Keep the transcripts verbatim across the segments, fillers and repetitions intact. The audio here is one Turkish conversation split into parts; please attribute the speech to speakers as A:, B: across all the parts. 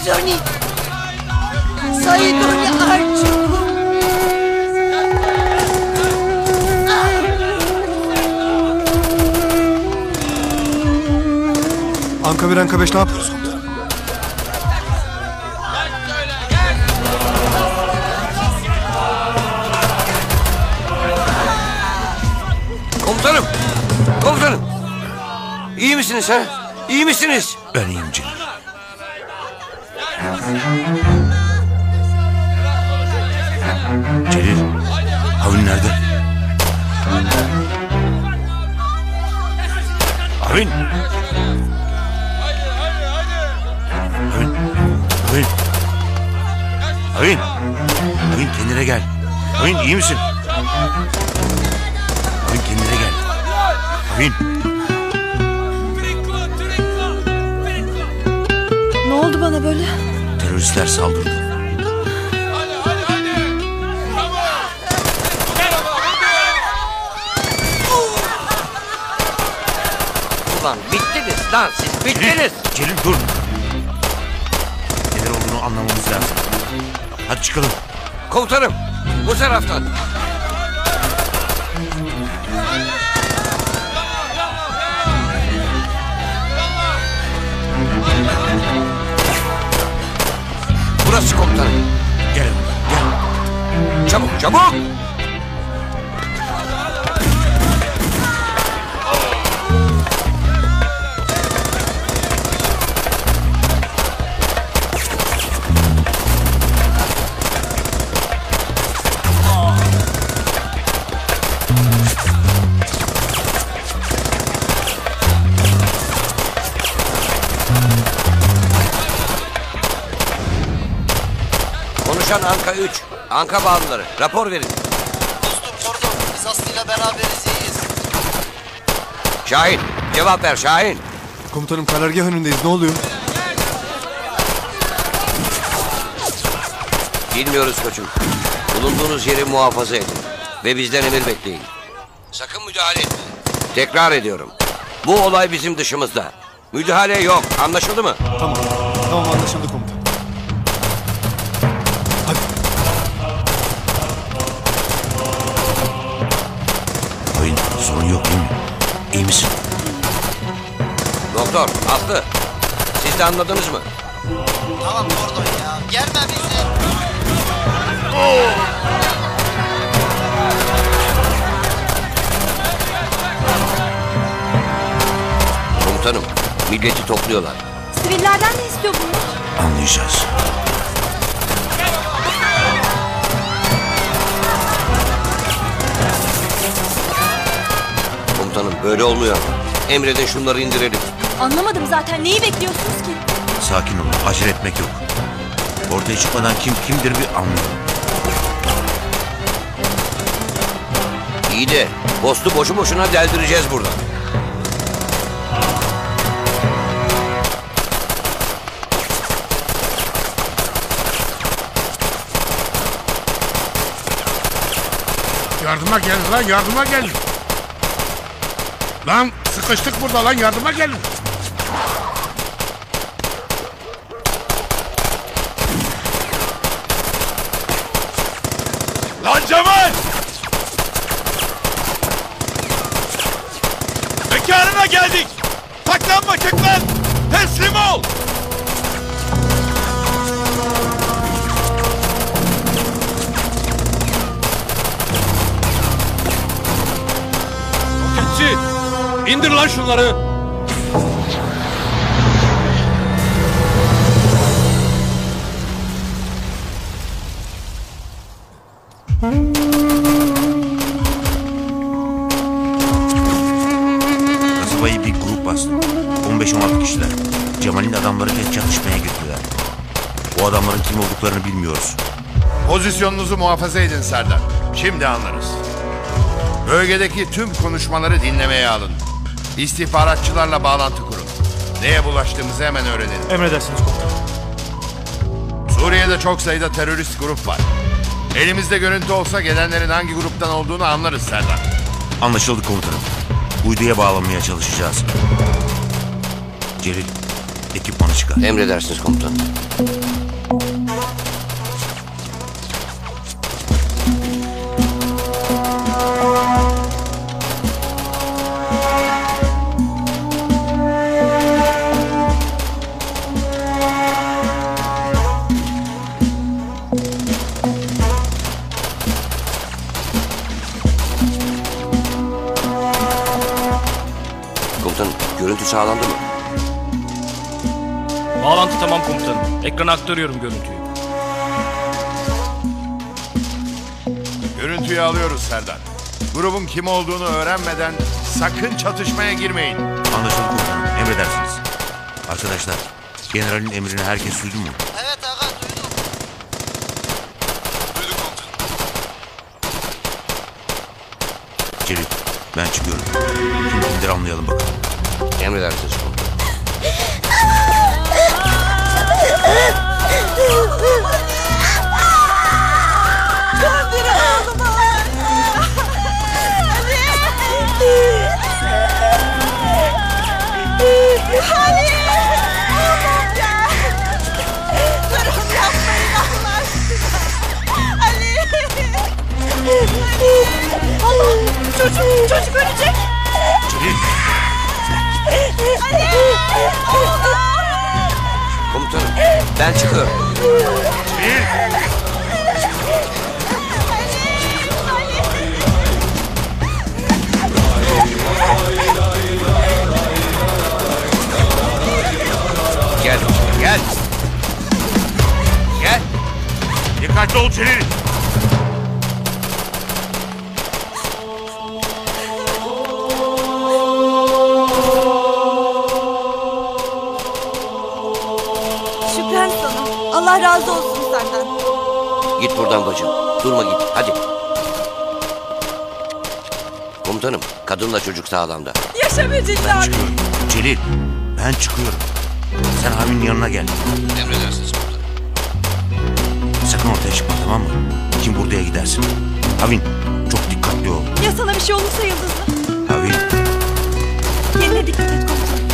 A: Saidoni. Saidoni Arçuk.
B: Anka bir, Anka beş ne yapıyoruz?
C: Komutanım! Komutanım! İyi misiniz ha? İyi misiniz?
D: Ben iyiyim Celil. Celil, Havin nerede? Havin! Havin! Havin! Havin! Havin kendine gel. Havin iyi misin? Havin kendine gel. Havin!
E: Ne oldu bana böyle?
D: Teröristler saldırdı.
C: Ulan bittiniz lan siz bittiniz.
D: Celil, Celil dur. Neler olduğunu anlamamız lazım. Hadi çıkalım.
C: Komutanım bu taraftan. Burası komutanım.
D: Gel, gel.
C: Çabuk çabuk. Konuşan Anka üç. Anka bağlıları. Rapor verin.
F: Dostum Kordon, biz Aslı'yla beraberiz, iyiyiz.
C: Şahin. Cevap ver Şahin.
B: Komutanım karargah önündeyiz, ne oluyor?
C: Bilmiyoruz koçum. Bulunduğunuz yeri muhafaza edin. Ve bizden emir bekleyin. Sakın müdahale etmeyin. Tekrar ediyorum. Bu olay bizim dışımızda. Müdahale yok. Anlaşıldı mı?
B: Tamam, tamam anlaşıldı komutan. Hadi.
D: Havin sorun yok değil mi? İyi misin?
C: Doktor, Aslı. Siz de anladınız mı?
F: Tamam Kordon ya, germe bizi.
C: Komutanım, milleti topluyorlar.
E: Sivillerden ne istiyor bunlar?
D: Anlayacağız.
C: Komutanım böyle olmuyor. Emredin şunları indirelim.
E: Anlamadım zaten. Neyi bekliyorsunuz ki?
D: Sakin olun, acele etmek yok. Ortaya çıkmadan kim kimdir bir anlayalım.
C: İyi de postu boşu boşuna deldireceğiz burada.
G: Yardıma gelin lan, yardıma gelin. Lan sıkıştık burada lan, yardıma gelin. Lan Cemal! Mekanına geldik. Saklanma köklen. Teslim ol. Roketçi! İndir lan şunları.
D: Kasabayı bir grup bastı. on beş on altı kişiler. Cemal'in adamlarıyla çatışmaya girdiler. O adamların kim olduklarını bilmiyoruz.
H: Pozisyonunuzu muhafaza edin Serdar. Şimdi anlarız. Bölgedeki tüm konuşmaları dinlemeye alın. İstihbaratçılarla bağlantı kurun. Neye bulaştığımızı hemen öğrenelim.
B: Emredersiniz komutanım.
H: Suriye'de çok sayıda terörist grup var. Elimizde görüntü olsa gelenlerin hangi gruptan olduğunu anlarız Serdar.
D: Anlaşıldı komutanım. Uyduya bağlamaya çalışacağız. Celil, ekipmanı çıkar.
C: Emredersiniz komutanım. Komutanım, görüntü sağlandı mı?
A: Bağlantı tamam komutanım. Ekrana aktarıyorum görüntüyü.
H: Görüntüyü alıyoruz Serdar. Grubun kim olduğunu öğrenmeden sakın çatışmaya girmeyin.
D: Anlaşıldı komutanım. Emredersiniz. Arkadaşlar, generalin emrini herkes duydu mu?
F: Evet aga duydum.
D: Celil, ben çıkıyorum. Kim kimdir anlayalım bakalım.
C: Emredersiniz komutanım.
E: Döndür oğlumu. Ali. Oğlum ya. Durun yapmayın Allah aşkına. Ali. Allah'ım çocuk, çocuk ölecek.
D: Celil!
E: Ali. Oğlum.
C: Komutanım, ben çıkıyorum.
D: Celil!
C: Gel, gel. Gel.
D: Dikkatli ol Celil!
E: Şükran sana. Allah razı olsun senden.
C: Git buradan bacım. Durma git, hadi. Komutanım, kadınla çocuk sağlamda.
E: Yaşa be Celil abi.
D: Çıkıyorum. Celil, ben çıkıyorum. Sen abinin yanına gel.
C: Emredersiniz komutanım.
D: Sakın ortaya çıkma, tamam mı? Kim buraya gidersin? Havin, çok dikkatli ol.
E: Ya sana bir şey olursa Yıldız'la?
D: Havin,
E: Kendine dikkat et komutanım.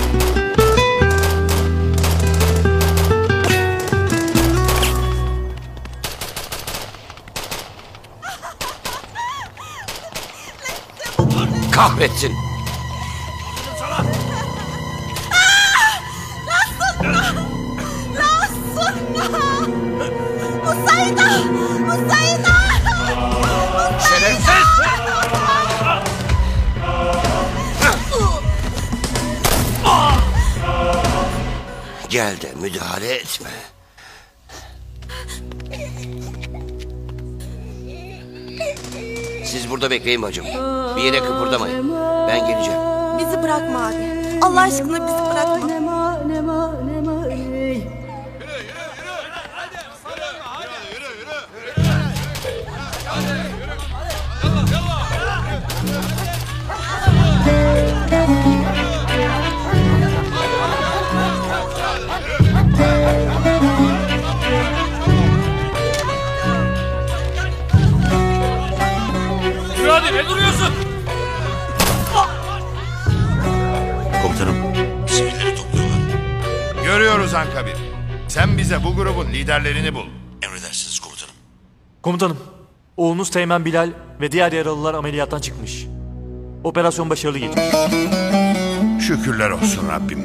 C: Kahretsin.
E: Musayda! Musayda!
C: Şerefsiz! Gel de müdahale etme. Siz burada bekleyin bacım. Bir yere kıpırdamayın. Ben geleceğim.
E: Bizi bırakma abi. Allah aşkına bizi bırakma.
A: Yürü hadi, ne duruyorsun?
D: komutanım, sivilleri topluyorlar.
H: Görüyoruz Anka bir. Sen bize bu grubun liderlerini bul.
D: Emredersiniz komutanım.
I: Komutanım, oğlunuz Teğmen Bilal ve diğer yaralılar ameliyattan çıkmış. Operasyon başarılı geçmiş.
H: Şükürler olsun Rabbim.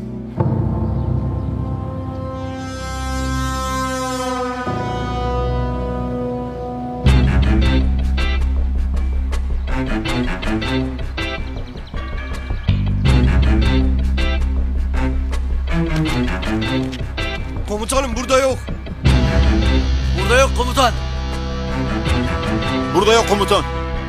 B: Komutanım burada yok.
F: Burada yok komutan.
B: Burada yok komutan.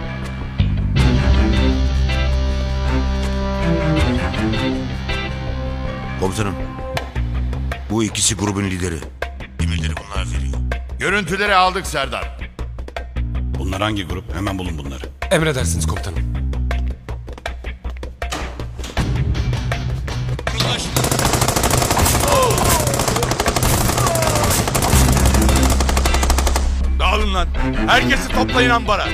D: Komutanım, bu ikisi grubun lideri. Emirleri bunlar veriyor.
H: Görüntüleri aldık Serdar.
G: Bunlar hangi grup? Hemen bulun bunları.
B: Emredersiniz komutanım.
G: Dağılın lan. Herkesi toplayın ambara.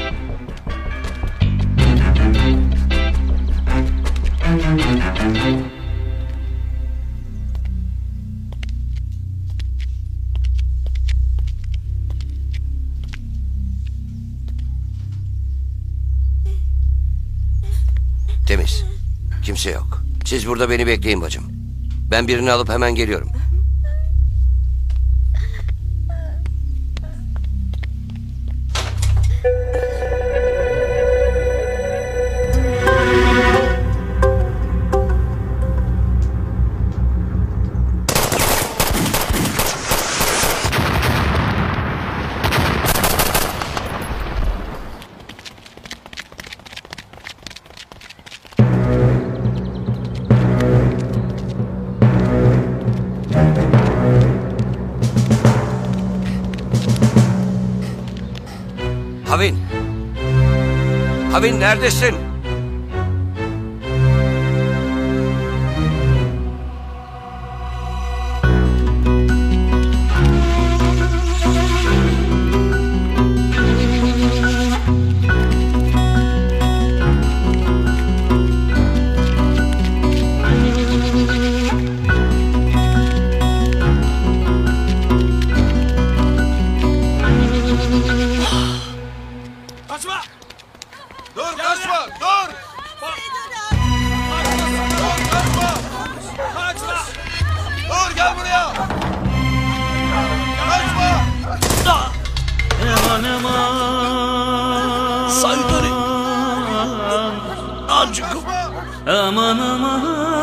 C: Temiz. Kimse yok. Siz burada beni bekleyin bacım. Ben birini alıp hemen geliyorum. Avin neredesin?
A: Kaçma!
G: Dur kaçma dur.
A: Kaçma!
G: Dur gel buraya. Kaçma.
A: Sayıları! Acıkım! Aman aman!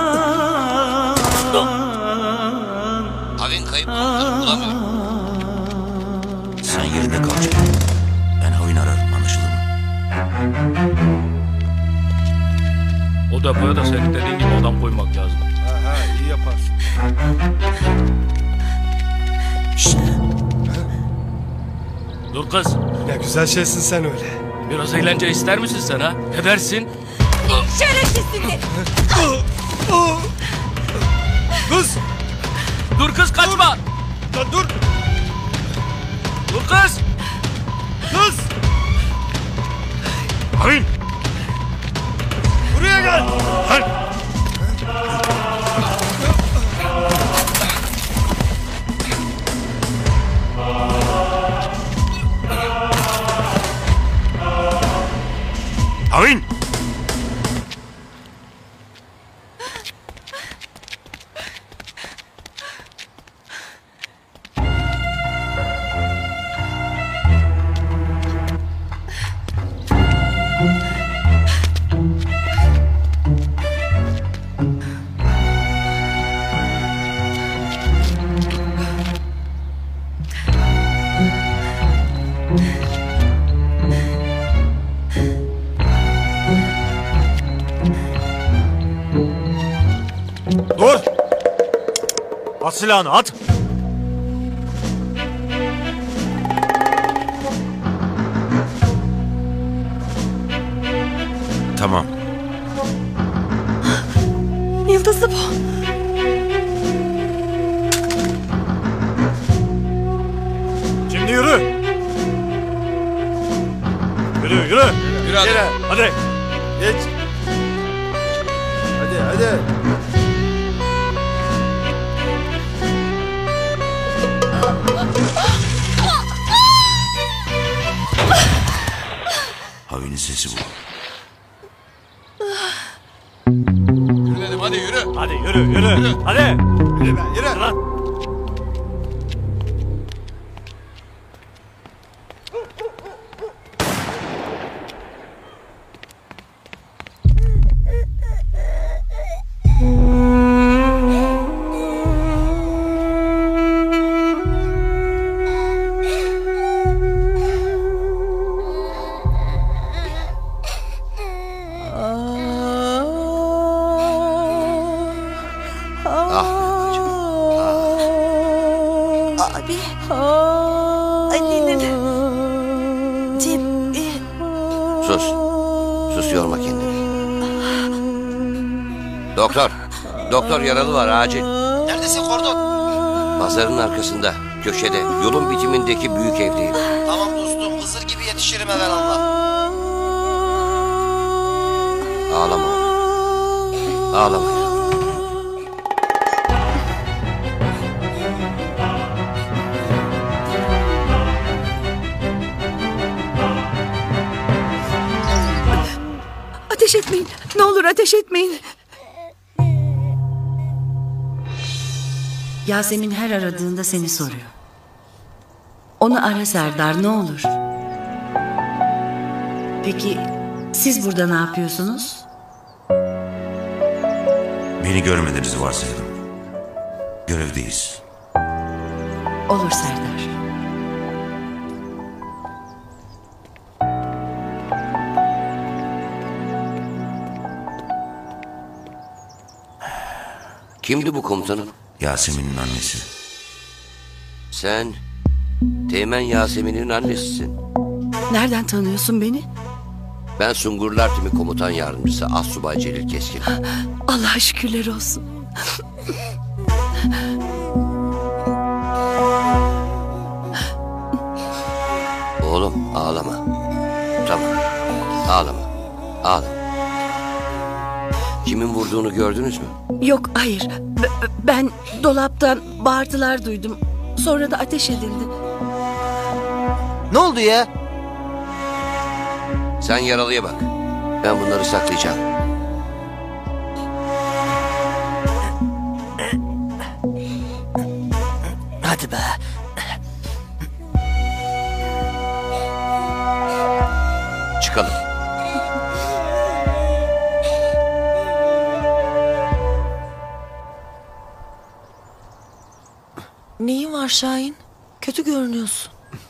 C: Avin kayıp komutanım, bulamıyorum.
D: Sen yerinde kal Cemal. Ben Havin ararım, anlaşıldı mı?
A: O depoya da senin dediğin gibi adam koymak lazım.
G: Ha iyi yaparsın.
A: Dur kız.
B: Ne güzel şeysin sen öyle.
A: Biraz eğlence ister misin sen ha? Ne dersin?
E: Şerefsiz sizi.
G: Kız.
A: Dur kız kaçma!
G: Lan dur.
A: Dur kız!
G: Kız.
D: Havin!
G: Buraya gel.
D: Havin!
I: Dur! At silahını at!
D: Tamam.
E: Yıldızı bu.
I: Şimdi yürü! Yürü yürü!
G: Yürü hadi.
I: Hadi!
G: Geç. Hadi hadi.
D: Havin'in sesi bu.
G: Yürü dedim hadi yürü.
I: Hadi yürü yürü! Hadi!
G: Yürü be yürü.
I: Lan!
E: Abi. Anneni. Cem. e,
C: Sus. Sus, yorma kendini. Doktor. Doktor yaralı var, acil.
F: Neredesin Kordon?
C: Pazarın arkasında, köşede, yolun bitimindeki büyük evdeyim.
F: Tamam dostum, Hızır gibi yetişirim evvelallah.
C: Ağlama oğlum. Ağlama ya.
E: Ateş etmeyin. Ne olur ateş etmeyin.
J: Yasemin her aradığında seni soruyor. Onu ara Serdar, ne olur. Peki siz burada ne yapıyorsunuz?
D: Beni görmediniz varsayalım. Görevdeyiz.
J: Olur Serdar.
C: Kimdi bu komutanım?
D: Yasemin'in annesi.
C: Sen Teğmen Yasemin'in annesisin.
J: Nereden tanıyorsun beni?
C: Ben Sungurlar Timi Komutan Yardımcısı Assubay Celil Keskin.
J: Allah'a şükürler olsun.
C: Oğlum ağlama. Tamam. Ağlama. Ağlama. Kimin vurduğunu gördünüz mü?
J: Yok, hayır. B- ben dolaptan bağırtılar duydum. Sonra da ateş edildi.
F: Ne oldu ya?
C: Sen yaralıya bak. Ben bunları saklayacağım.
F: Hadi be.
C: Çıkalım.
J: Neyin var Şahin? Kötü görünüyorsun.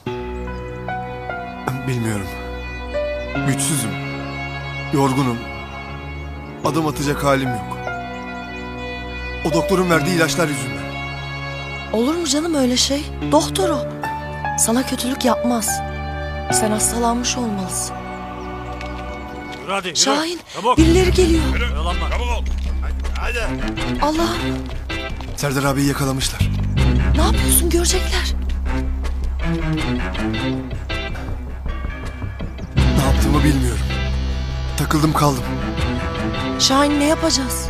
B: Bilmiyorum. Güçsüzüm. Yorgunum. Adım atacak halim yok. O doktorun verdiği ilaçlar yüzünden.
K: Olur mu canım öyle şey? Doktor o. Sana kötülük yapmaz. Sen hastalanmış olmalısın.
I: Yürü hadi yürü.
K: Şahin,
I: Çabuk.
K: birileri geliyor.
I: Yürü. Yalanma. Çabuk ol.
G: Hadi.
K: Allah'ım,
B: Serdar abiyi yakalamışlar.
K: ne yapıyorsun, görecekler.
B: Ne yaptığımı bilmiyorum. Takıldım kaldım.
K: Şahin, ne yapacağız?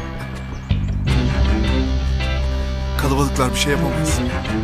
B: Kalabalıklar bir şey yapamayız.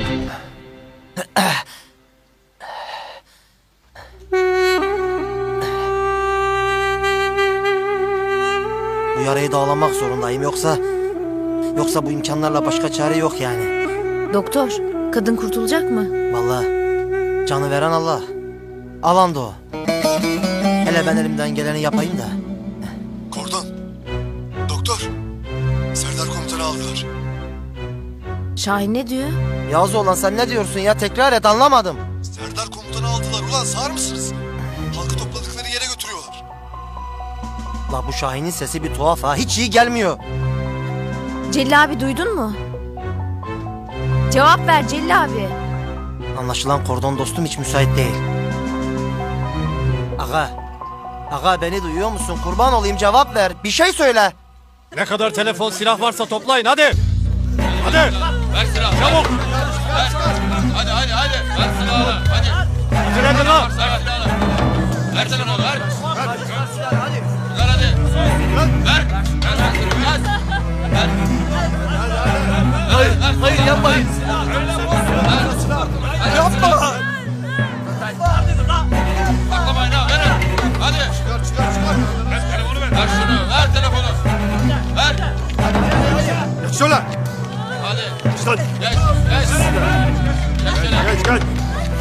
F: Bu yarayı dağlamak zorundayım yoksa... Yoksa bu imkanlarla başka çare yok yani.
K: Doktor, kadın kurtulacak mı?
F: Vallahi canı veren Allah. Alan da o. Hele ben elimden geleni yapayım da.
B: Kordon. Doktor. Serdar komutanı aldılar.
K: Şahin ne diyor?
F: Yağız oğlan sen ne diyorsun ya? Tekrar et, anlamadım.
B: Serdar komutanı aldılar. Ulan sağır mısınız? Halkı topladıkları yere götürüyorlar.
F: La bu Şahin'in sesi bir tuhaf ha. Hiç iyi gelmiyor.
K: Celil abi, duydun mu? Cevap ver Celil abi.
F: Anlaşılan kordon dostum hiç müsait değil. Aga. Aga beni duyuyor musun? Kurban olayım, cevap ver. Bir şey söyle.
I: Ne kadar telefon silah varsa toplayın hadi. Hadi.
A: Ver silahı.
I: Çabuk.
A: Ver. Hadi hadi hadi. Ver silahı. Hadi.
I: Acele edin lan.
A: Ver silahı. Ver silahı. Ver. Ver hadi. Ver hadi. Ver. Ver. Ver. Ver.
F: Hayır, hayır yapmayın. Yapma.
A: Saklamayın ha. Verin. Hadi. Çıkar çıkar çıkar. Ver telefonu ver. Ver şunu. Ver telefonu. Ver.
B: Geç şöyle.
A: Hadi.
B: Geç lan.
A: Geç. Geç. Geç şöyle.
B: Geç geç.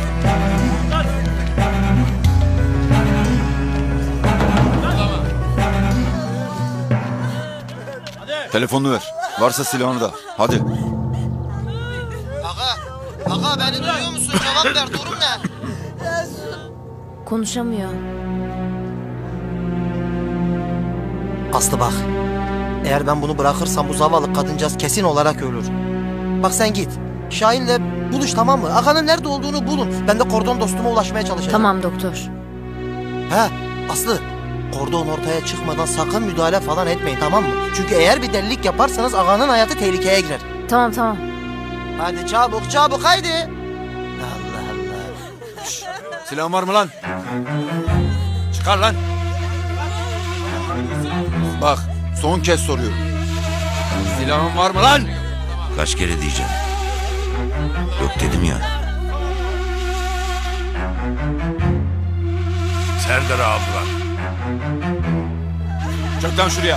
G: Telefonunu ver. Varsa silahını da. Hadi.
F: Aga. Aga beni duyuyor musun? Cevap ver. Durum ne?
K: Konuşamıyor.
F: Aslı bak. Eğer ben bunu bırakırsam bu zavallı kadıncağız kesin olarak ölür. Bak sen git. Şahin'le buluş, tamam mı? Aga'nın nerede olduğunu bulun. Ben de kordon dostuma ulaşmaya çalışacağım.
K: Tamam doktor.
F: He Aslı. Kordon ortaya çıkmadan sakın müdahale falan etmeyin, tamam mı? Çünkü eğer bir delilik yaparsanız Aga'nın hayatı tehlikeye girer.
K: Tamam tamam.
F: Hadi çabuk çabuk haydi. Allah Allah.
G: Silahın var mı lan? Çıkar lan. Bak son kez soruyorum. Silahın var mı lan?
D: Kaç kere diyeceğim. Yok dedim ya.
H: Serdar'ı aldılar.
G: Çök lan şuraya.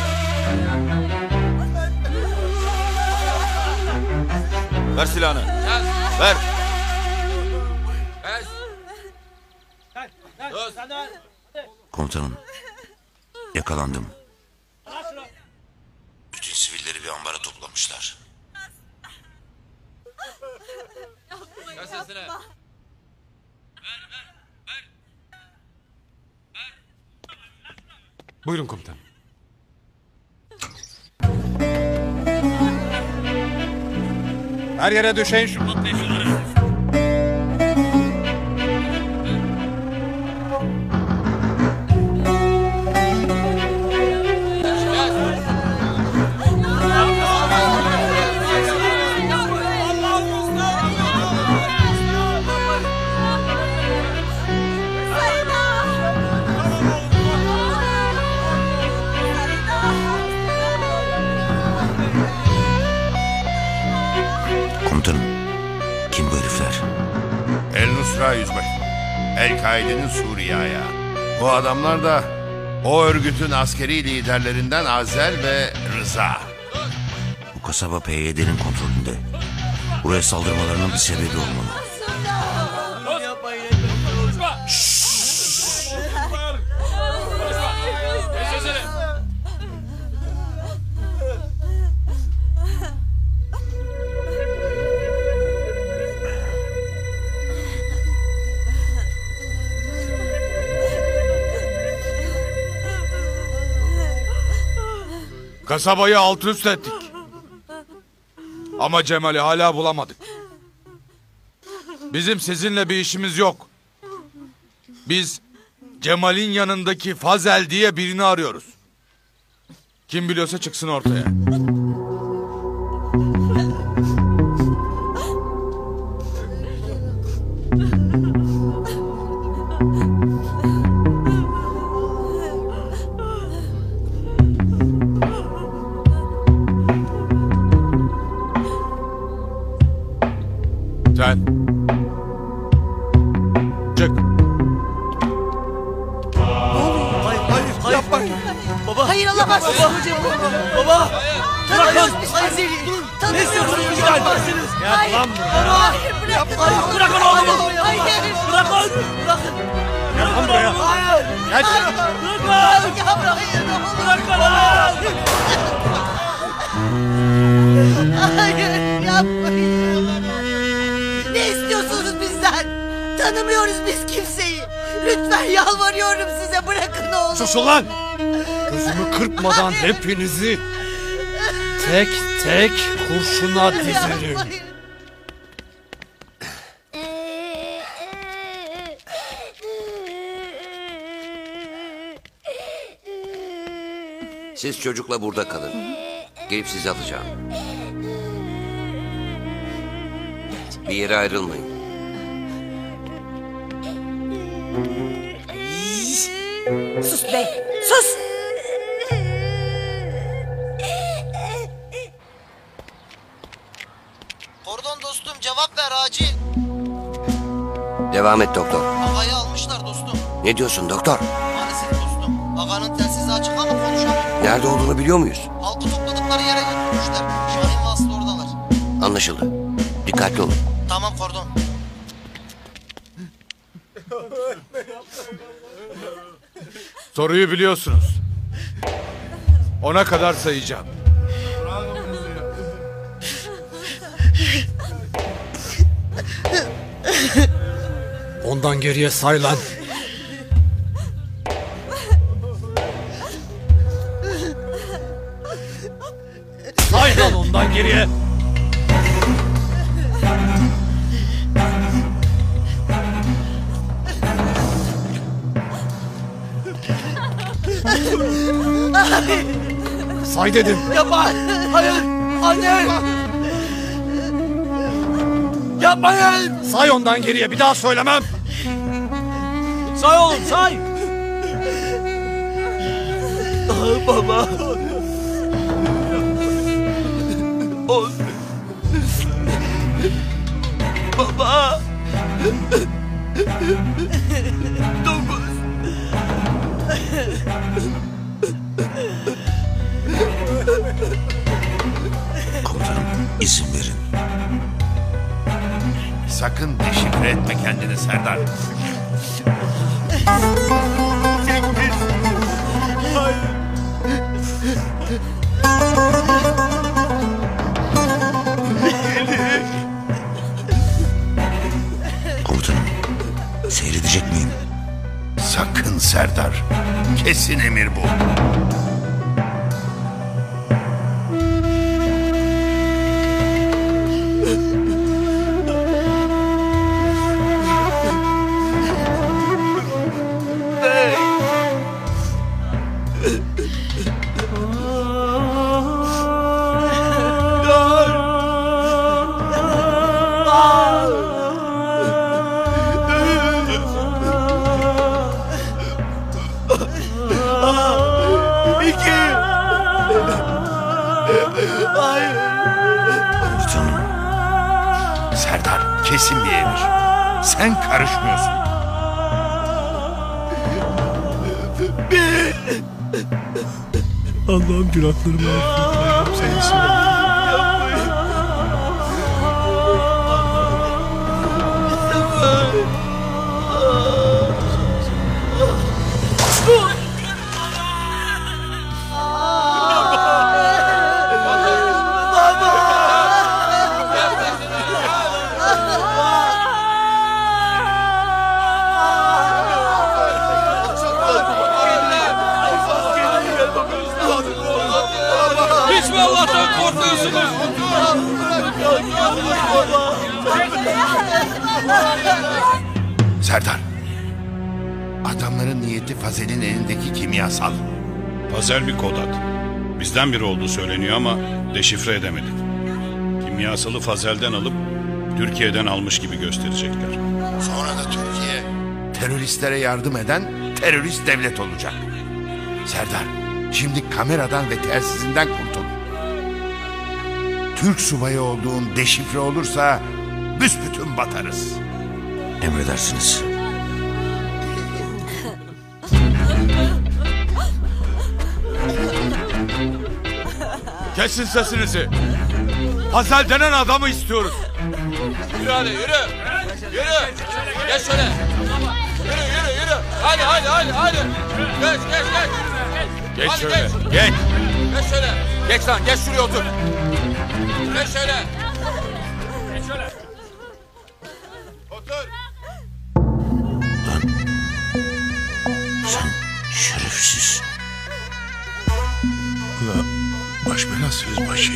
G: Ver silahını. Ver.
D: Komutanım. Yakalandım. Bütün sivilleri bir ambara toplamışlar.
A: Kes sesini.
B: Buyurun komutanım.
G: Her yere düşeyin şu.
D: Komutanım, kim bu herifler?
H: El Nusra yüzbaşı. El-Kaide'nin Suriye ayağı. Bu adamlar da o örgütün askeri liderlerinden Azel ve Rıza.
D: Bu kasaba P Y D'nin kontrolünde. Buraya saldırmalarının bir sebebi olmalı.
A: Kasabayı alt üst ettik. Ama Cemal'i hala bulamadık. Bizim sizinle bir işimiz yok. Biz Cemal'in yanındaki Fazel diye birini arıyoruz. Kim biliyorsa çıksın ortaya. Sen çık.
F: Hayır, hayır, hayır. Yapmayın. Baba.
E: Hayır alamazsın.
F: Baba. Baba.
E: Tanıyoruz
F: Bırakın.
E: biz
F: Hayır.
E: seni.
F: Ne istiyorsunuz bizden?
E: Yapmazsınız.
F: Hayır.
E: Lan
F: Baba.
E: Hayır bırakın.
F: Hayır. Bırakın oğlumu.
E: Hayır.
F: Bırakın. Bırakın.
D: Gel lan buraya.
F: Hayır.
D: Gel.
F: Bırakın.
E: Yapmayın.
F: Bırakın.
E: Hayır yapmayın. Ne istiyorsunuz bizden? Tanımıyoruz biz kimseyi. Lütfen yalvarıyorum size, bırakın oğlumu.
L: Susun lan! Gözümü kırpmadan hepinizi tek tek kurşuna dizerim.
C: Siz çocukla burada kalın. Gelip sizi alacağım. Bir yere ayrılmayın.
E: Sus be, sus!
F: Kordon dostum, cevap ver acil.
C: Devam et doktor.
F: Ağayı almışlar dostum.
C: Ne diyorsun doktor?
F: Maalesef dostum. Ağanın telsizi açık ama konuşamıyor.
C: Nerede olduğunu biliyor muyuz?
F: Halkı topladıkları yere götürmüşler. Şahin ve Aslı oradalar.
C: Anlaşıldı. Dikkatli olun.
F: Tamam Kordon.
A: Soruyu biliyorsunuz. Ona kadar sayacağım.
L: Ondan geriye say lan. Say lan ondan geriye. Say dedim.
F: Yapma. Hayır. Anne. Yapmayın.
L: Say ondan geriye, bir daha söylemem.
F: Say oğlum say. Ah baba. On. Baba. Dokuz.
D: Komutanım, izin verin.
H: Sakın deşifre etme kendini Serdar.
D: Komutanım, seyredecek miyim?
H: Sakın Serdar. Kesin emir bu.
D: Komutanım,
H: Serdar kesin bir emir. Sen karışmıyorsun.
L: Allah'ım günahlarımı affet. Sensin.
A: Hiç mi Allah'tan korkmuyorsunuz?
H: Serdar. Adamların niyeti Fazel'in elindeki kimyasal.
M: Fazel bir kod ad. Bizden biri olduğu söyleniyor ama deşifre edemedik. Kimyasalı Fazel'den alıp Türkiye'den almış gibi gösterecekler.
H: Sonra da Türkiye teröristlere yardım eden terörist devlet olacak. Serdar, şimdi kameradan ve telsizinden kurtul. Türk subayı olduğun deşifre olursa büsbütün batarız.
D: Emredersiniz.
A: Kesin sesinizi. Hazel denen adamı istiyoruz.
N: Yürü hadi yürü. Yürü. Geç şöyle. Yürü yürü yürü. Hadi hadi hadi hadi. Geç geç geç.
A: Geç
N: hadi,
A: şöyle.
N: Geç.
A: Geç.
N: Geç şöyle. Geç lan geç şuraya otur. Geç şöyle. Geç şöyle. Otur.
D: Sen şerefsiz.
O: Ulan baş belasıyız başı.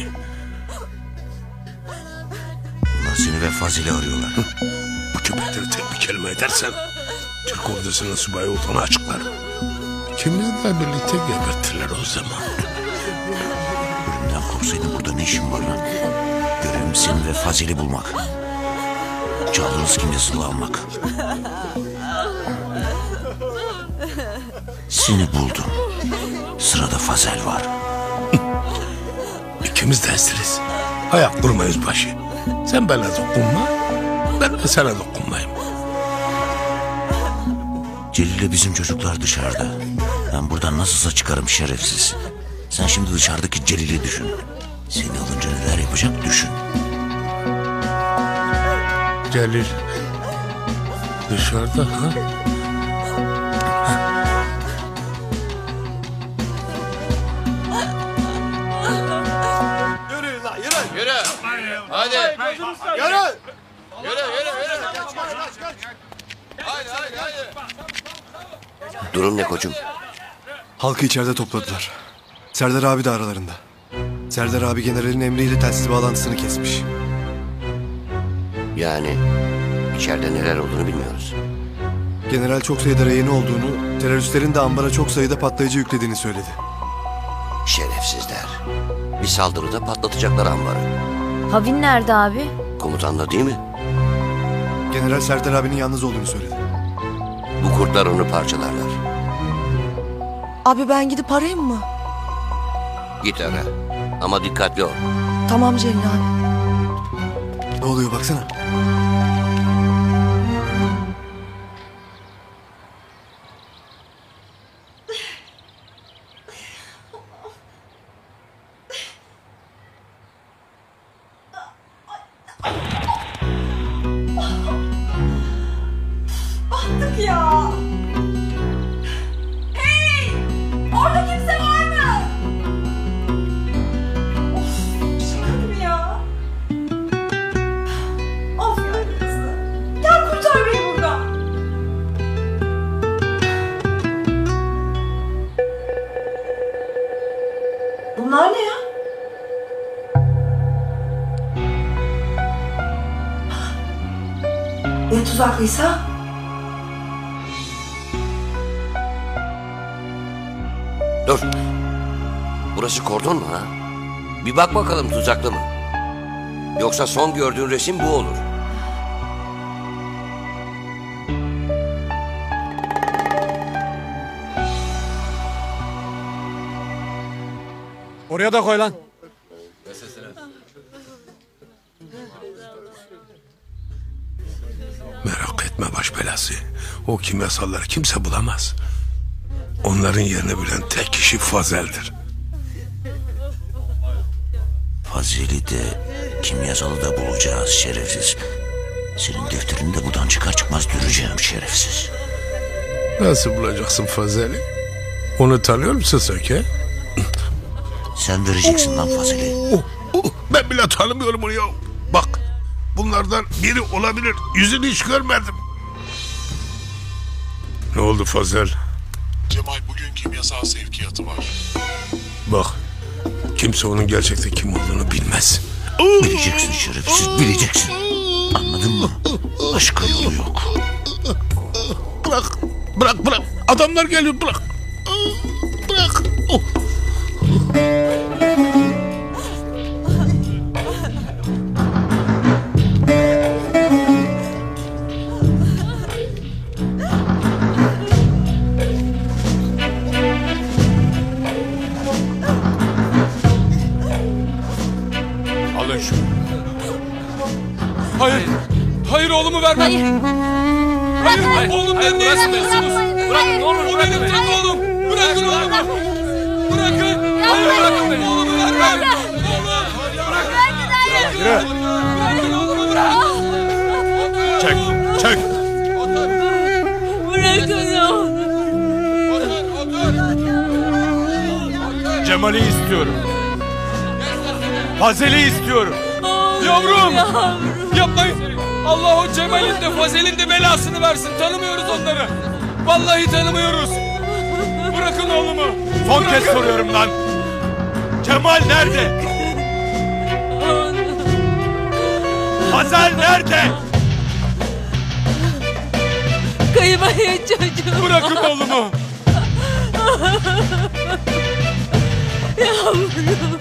D: Bunlar seni ve Fazil'i arıyorlar.
O: Bu köpekleri tek bir kelime edersen Türk ordusunun subayı olduğunu açıklarım. Kimlerle birlikte geberttiler o zaman.
D: Ölümden korksaydın burada ne işin var lan? Görevim seni ve Fazil'i bulmak. Çaldığınız kimyasını almak. Seni buldum. Sırada Fazel var.
O: İkimiz de esiriz. Ayak durmayız başı. Sen bana dokunma, ben de sana dokunmayayım.
D: Celil'le bizim çocuklar dışarıda. Ben buradan nasılsa çıkarım şerefsiz. Sen şimdi dışarıdaki Celil'i düşün. Seni alınca neler yapacak düşün.
O: Celil dışarıda ha?
N: Yürü lan yürü. Yürü. Hadi. Yürü. Yürü yürü yürü. Kaç kaç kaç kaç. Hadi hadi hadi.
C: Durum ne koçum?
P: Halkı içeride topladılar. Serdar abi de aralarında. Serdar abi generalin emriyle telsiz bağlantısını kesmiş.
C: Yani içeride neler olduğunu bilmiyoruz.
P: General çok sayıda rehini olduğunu, teröristlerin de ambara çok sayıda patlayıcı yüklediğini söyledi.
C: Şerefsizler. Bir saldırıda patlatacaklar ambarı.
E: Havin nerede abi?
C: Komutanla değil mi?
P: General Serdar abinin yalnız olduğunu söyledi.
C: Bu kurtlar onu parçalarlar.
K: Abi ben gidip arayayım mı?
C: Git ara. Ama dikkatli ol.
K: Tamam Celil abi.
P: Ne oluyor baksana.
Q: Battık ya. Hey! Orada kimse var mı? Of, şaka gibi ya. Of ya kızı. Gel kurtar beni buradan. Bunlar ne ya? Ya tuzaklıysa?
C: Dur. Burası kordon mu ha? Bir bak bakalım tuzaklı mı? Yoksa son gördüğün resim bu olur.
L: Oraya da koy lan.
O: etme baş belası. O kimyasalları kimse bulamaz. Onların yerini bilen tek kişi Fazel'dir.
D: Fazil'i de kimyasalı da bulacağız şerefsiz. Senin defterini de buradan çıkar çıkmaz düreceğim şerefsiz.
O: Nasıl bulacaksın Fazel'i? Onu tanıyor musun sen ki?
D: Sen vereceksin lan Fazil'i.
O: Oh, oh, ben bile tanımıyorum onu ya. Bak, bunlardan biri olabilir. Yüzünü hiç görmedim. Ne oldu Fazel?
R: Cemal, bugün kimyasal sevkiyatı var.
O: Bak, kimse onun gerçekte kim olduğunu bilmez.
D: Bileceksin şerefsiz, bileceksin. Anladın mı? Başka yolu yok.
O: Bırak, bırak, bırak. Adamlar geliyor, bırak. Bırak. Oh.
A: Alın şunu. Hayır. Hayır oğlumu verme.
J: Hayır.
A: Hayır,
J: Hayır.
A: oğlum
J: Hayır,
A: ben ne
J: bırakın,
A: istiyorsunuz?
J: bırakın.
A: Bırakın, ne olur
J: Hayır.
A: o benim tek oğlum. Bırakın oğlumu. Bırakın. Hayır, bırakın beni. Oğlumu verme. Oğlum. Bırakın. Bırakın. Bırakın oğlumu bırak. Çek, çek.
J: Bırakın oğlum.
A: Cemal'i istiyorum. Fazel'i istiyorum.
J: Yavrum.
A: Yapmayın. Allah o Cemal'in de Fazel'in de belasını versin. Tanımıyoruz onları. Vallahi tanımıyoruz. Bırakın oğlumu. Son kez soruyorum lan. Cemal nerede? Fazel nerede?
J: Kıymayın çocuğum.
A: Bırakın oğlumu.
J: Yavrum.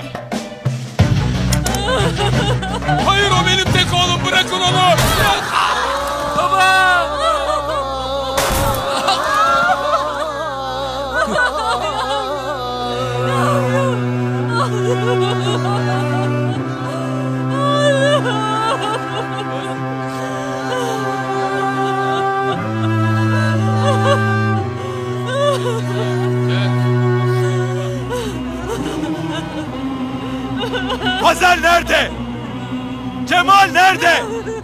A: Hayır, o benim tek oğlum. Bırakın onu. Bırak.
J: Baba.
A: Fazel nerede? Cemal nerede?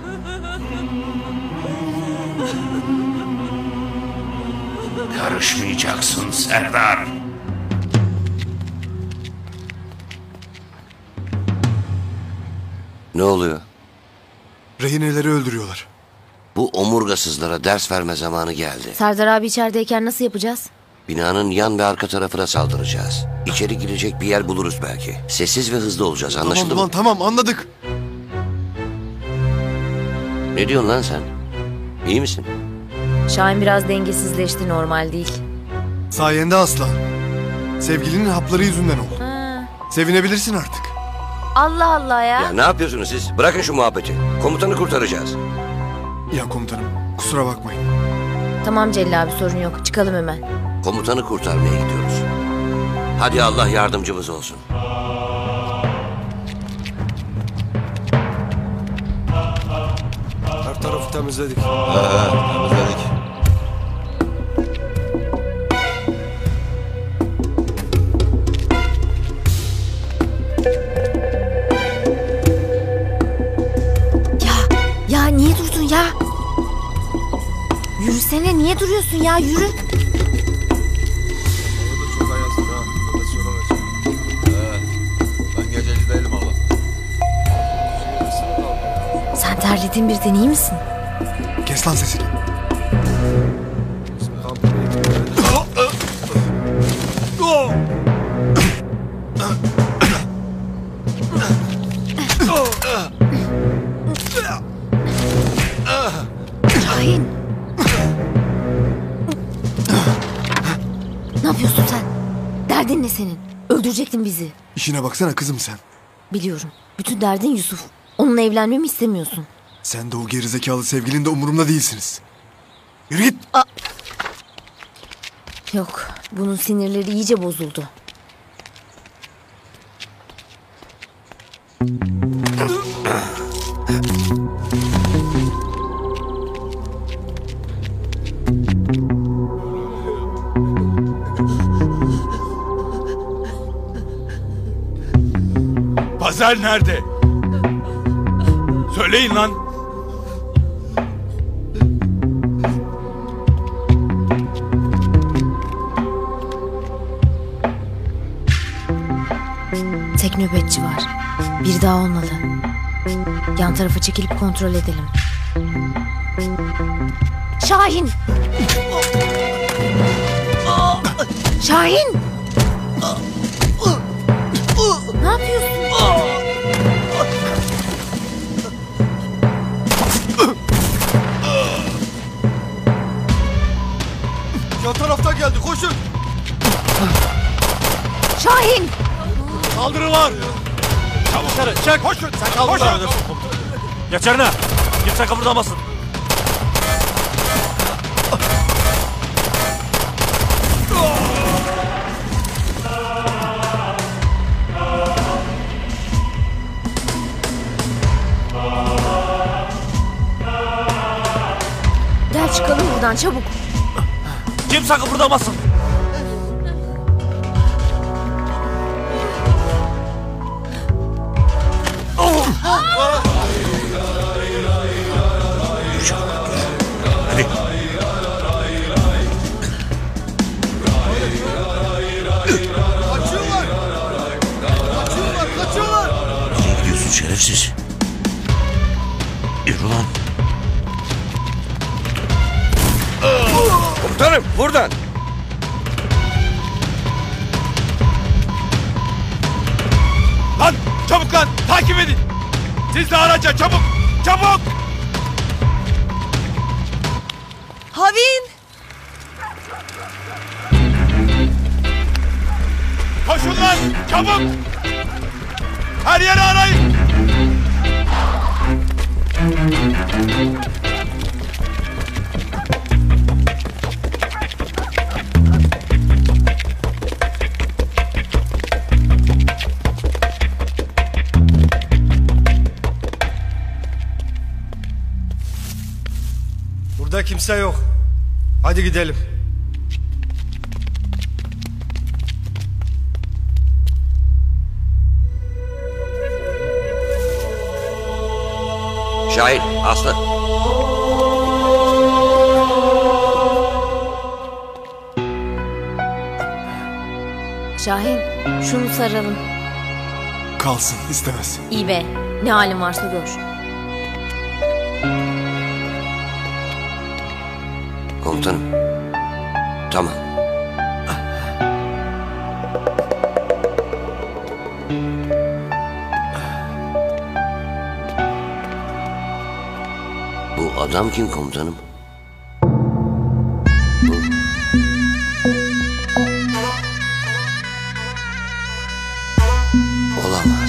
H: Karışmayacaksın Serdar.
C: Ne oluyor?
P: Rehineleri öldürüyorlar.
C: Bu omurgasızlara ders verme zamanı geldi.
K: Serdar abi içerideyken nasıl yapacağız?
C: Binanın yan ve arka tarafına saldıracağız. İçeri girecek bir yer buluruz belki. Sessiz ve hızlı olacağız, anlaşıldı
P: Tamam
C: mı?
P: tamam tamam anladık.
C: Ne diyorsun lan sen? İyi misin?
K: Şahin biraz dengesizleşti, normal değil.
P: Sayende aslan. Sevgilinin hapları yüzünden oldu.
K: Ha.
P: Sevinebilirsin artık.
K: Allah Allah ya.
C: Ya ne yapıyorsunuz siz? Bırakın şu muhabbeti. Komutanı kurtaracağız.
P: Ya komutanım kusura bakmayın.
K: Tamam Celil abi, sorun yok. Çıkalım hemen.
C: Komutanı kurtarmaya gidiyoruz. Hadi Allah yardımcımız olsun.
G: Her tarafı temizledik. He he temizledik.
K: Ya, ya niye durdun ya? Yürüsene, niye duruyorsun ya? Yürü.
G: Çok ayazdır ha. Burada sorun olacak. He. Ben gececi değilim ama.
K: Sen terledin birden, iyi misin?
P: Kes lan sesini.
K: Şahin. Ne yapıyorsun sen? Derdin ne senin? Öldürecektin bizi.
P: İşine baksana kızım sen.
K: Biliyorum. Bütün derdin Yusuf. Onunla evlenmemi istemiyorsun.
P: Sen de o gerizekalı sevgilin de umurumda değilsiniz. Yürü git.
K: Aa. Yok. Bunun sinirleri iyice bozuldu.
A: Fazel nerede? Söyleyin lan.
S: Tek nöbetçi var. Bir daha olmalı. Yan tarafa çekilip kontrol edelim. Şahin! Şahin! Ne yapıyorsun?
F: Yan taraftan geldi, koşun!
S: Şahin!
A: Saldırı var!
I: Çabuk dışarı çek!
A: Koşun!
I: Sen kal burada. Geç yerine! Kimse kıpırdamasın.
S: Gel çıkalım buradan çabuk.
I: Kimse kıpırdamasın.
D: Hadi.
F: Kaçıyorlar! Kaçıyorlar, kaçıyorlar!
D: Nereye gidiyorsun şerefsiz? Yürü lan.
C: Komutanım buradan.
A: Lan çabuk lan takip edin. Siz de araca çabuk çabuk.
E: Havin!
A: Koşun lan çabuk. Her yeri arayın.
P: Burada kimse yok. Hadi gidelim.
C: Şahin, Aslı.
S: Şahin, şunu saralım.
P: Kalsın, istemez.
S: İyi be, ne halin varsa gör.
C: Komutanım. Tamam. Bu adam kim komutanım? Bu. Olamaz.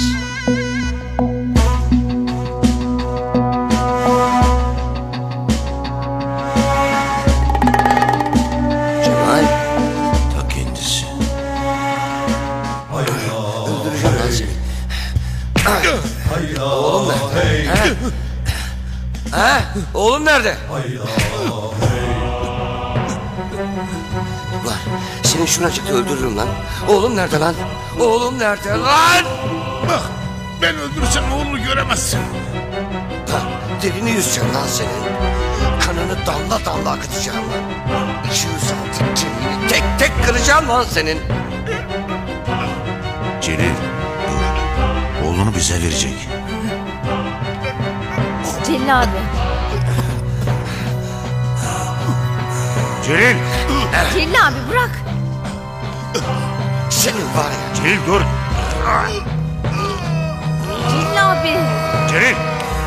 C: Cemal.
D: Ta kendisi.
C: Öldüreceğim lan seni. Oğlum nerede? Ha? Ha? Oğlum nerede? Ulan senin şuracıkta öldürürüm lan. Oğlum nerede lan? Oğlum nerede lan?
O: Bak ben öldürsem oğlunu göremezsin.
C: Lan derini yüzeceğim lan senin. Kanını damla damla akıtacağım lan. iki yüz altı kemiğini tek tek kıracağım lan senin.
D: Celil. Dur. Oğlunu bize verecek.
S: Celil abi.
D: Celil.
S: Celil abi bırak.
C: Senin var ya.
D: Celil dur.
S: Celil abi.
D: Celil.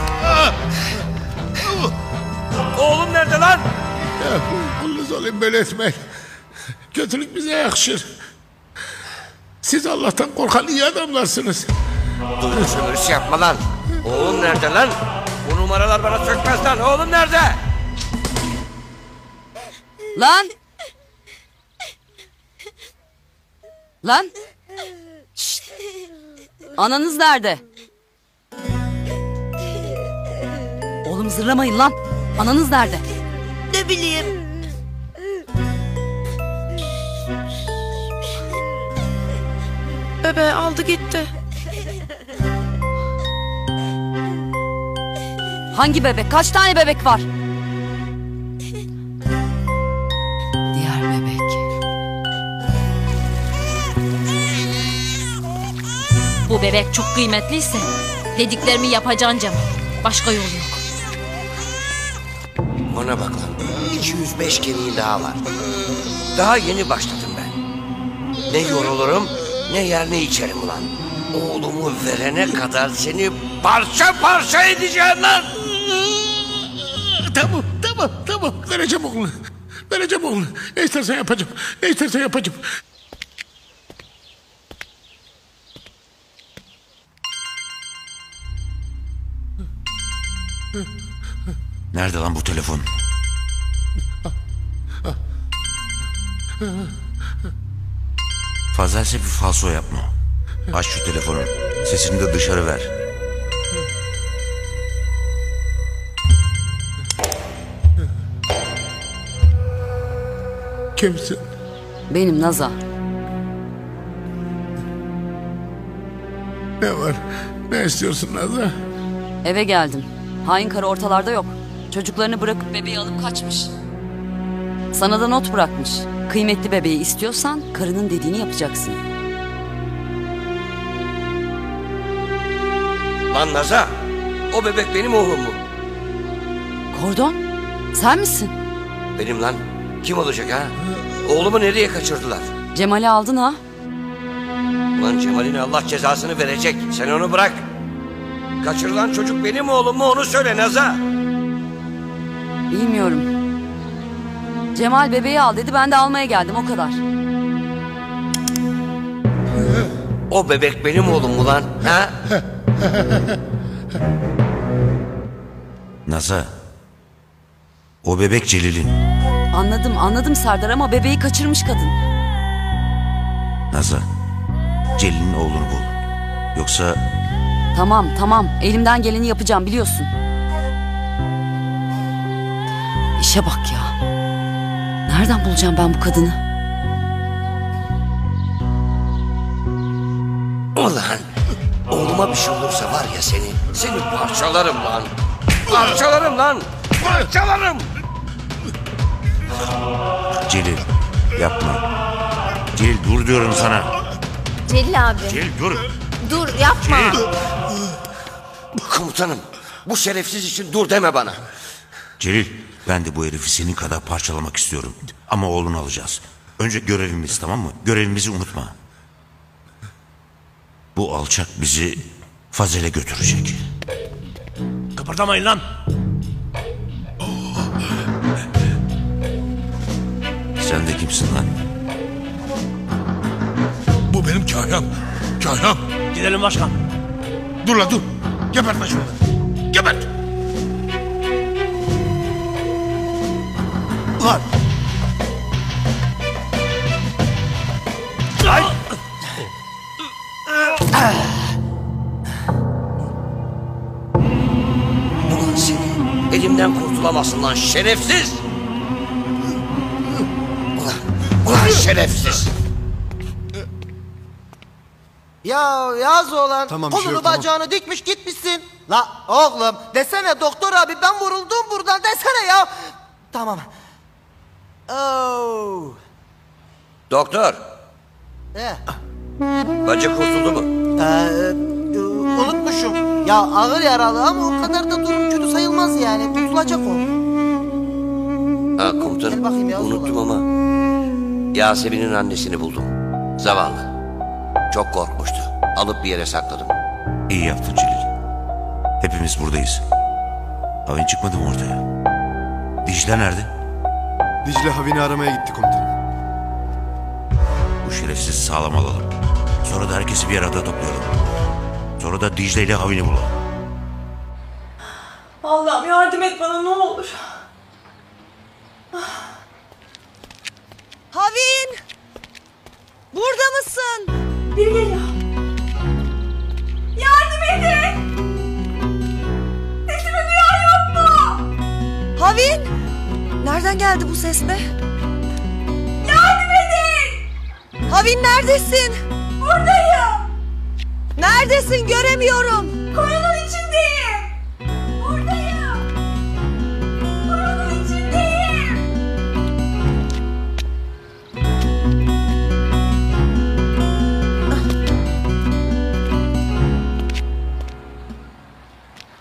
C: Oğlum nerede lan?
O: Ya kulunuz olayım böyle etmeyin. Kötülük bize yakışır. Siz Allah'tan korkan iyi adamlarsınız.
C: Dur sömürüsü yapma lan. Oğlum nerede lan? Bu numaralar bana sökmez lan. Oğlum nerede?
T: Lan! Lan! Şşt! Ananız nerede? Oğlum zırlamayın lan. Ananız nerede?
E: Ne bileyim.
U: Bebe aldı gitti.
T: Hangi bebek? Kaç tane bebek var? Diğer bebek.
U: Bu bebek çok kıymetliyse dediklerimi yapacaksın Cemal. Başka yol yok.
C: Bana bak lan. iki yüz beş kemiği daha var. Daha yeni başladım ben. Ne yorulurum ne yer ne içerim ulan. Oğlumu verene kadar seni parça parça edeceğim lan.
O: Tamam, tamam, tamam. Vereceğim oğlunu. Vereceğim oğlunu. Ne istersen yapacağım. Ne istersen yapacağım.
D: Nerede lan bu telefon? Fazlası bir falso yapma. Aç şu telefonu. Sesini de dışarı ver.
O: Kimsin?
T: Benim Naza.
O: Ne var? Ne istiyorsun Naza?
T: Eve geldim. Hain karı ortalarda yok. Çocuklarını bırakıp bebeği alıp kaçmış. Sana da not bırakmış. Kıymetli bebeği istiyorsan karının dediğini yapacaksın.
C: Lan Naza, o bebek benim oğlum mu?
T: Kordon, sen misin?
C: Benim lan. Kim olacak ha? Oğlumu nereye kaçırdılar?
T: Cemal'i aldın ha?
C: Ulan Cemal'in Allah cezasını verecek. Sen onu bırak. Kaçırılan çocuk benim oğlum mu onu söyle Naza.
T: Bilmiyorum. Cemal bebeği al dedi, ben de almaya geldim, o kadar.
C: O bebek benim oğlum mu lan? Ha?
D: Naza. O bebek Celil'in.
T: Anladım anladım Serdar ama bebeği kaçırmış kadın.
D: Naza. Celil'in oğlunu bul. Yoksa...
T: Tamam tamam, elimden geleni yapacağım biliyorsun. İşe bak ya. Nereden bulacağım ben bu kadını?
C: Ulan oğluma bir şey olursa var ya seni. Seni parçalarım lan. Parçalarım lan. Parçalarım.
D: Celil yapma. Celil dur diyorum sana.
E: Celil abi.
D: Celil dur.
E: Dur yapma.
D: Celil.
C: Komutanım bu şerefsiz için dur deme bana.
D: Celil ben de bu herifi senin kadar parçalamak istiyorum. Ama oğlunu alacağız. Önce görevimiz, tamam mı? Görevimizi unutma. Bu alçak bizi Fazel'e götürecek.
O: Kıpırdamayın lan.
D: Sen de kimsin lan?
O: Bu benim kahyam. Kahyam.
G: Gidelim başkan.
O: Dur la dur. Gebert lan şunu. Gebert.
G: Lan. Ay.
C: Ulan seni elimden kurtulamazsın lan şerefsiz. Ulan, ulan şerefsiz.
F: Ya yaz oğlan.
P: Tamam, bir şey
F: kolunu
P: yok, tamam.
F: bacağını dikmiş gitmişsin. La oğlum desene doktor abi ben vuruldum buradan desene ya. Tamam. Oo.
C: Doktor.
F: Eh.
C: Bacı kurtuldu mu?
F: Ee, e, unutmuşum. Ya ağır yaralı ama o kadar da durum kötü sayılmaz yani. Kurtulacak o.
C: Ha komutanım
F: bakayım ya,
C: unuttum ama Yasemin'in annesini buldum. Zavallı. Çok korkmuştu. Alıp bir yere sakladım.
D: İyi yaptın Celil. Hepimiz buradayız. Havin çıkmadı mı ortaya? Dicle nerede?
P: Dicle Havin'i aramaya gitti komutanım.
D: Bu şerefsizi sağlam alalım. Sonra da herkesi bir arada toplayalım. Sonra da Dicle ile Havin'i bulalım.
Q: Allah'ım yardım et bana ne olur.
K: Havin! Burada mısın?
Q: Biri geliyor. Yardım edin! Sesimi duyan yok mu?
K: Havin! Nereden geldi bu ses be?
Q: Yardım edin!
K: Havin neredesin?
Q: Buradayım.
K: Neredesin? Göremiyorum.
Q: Koyunun içindeyim. Buradayım.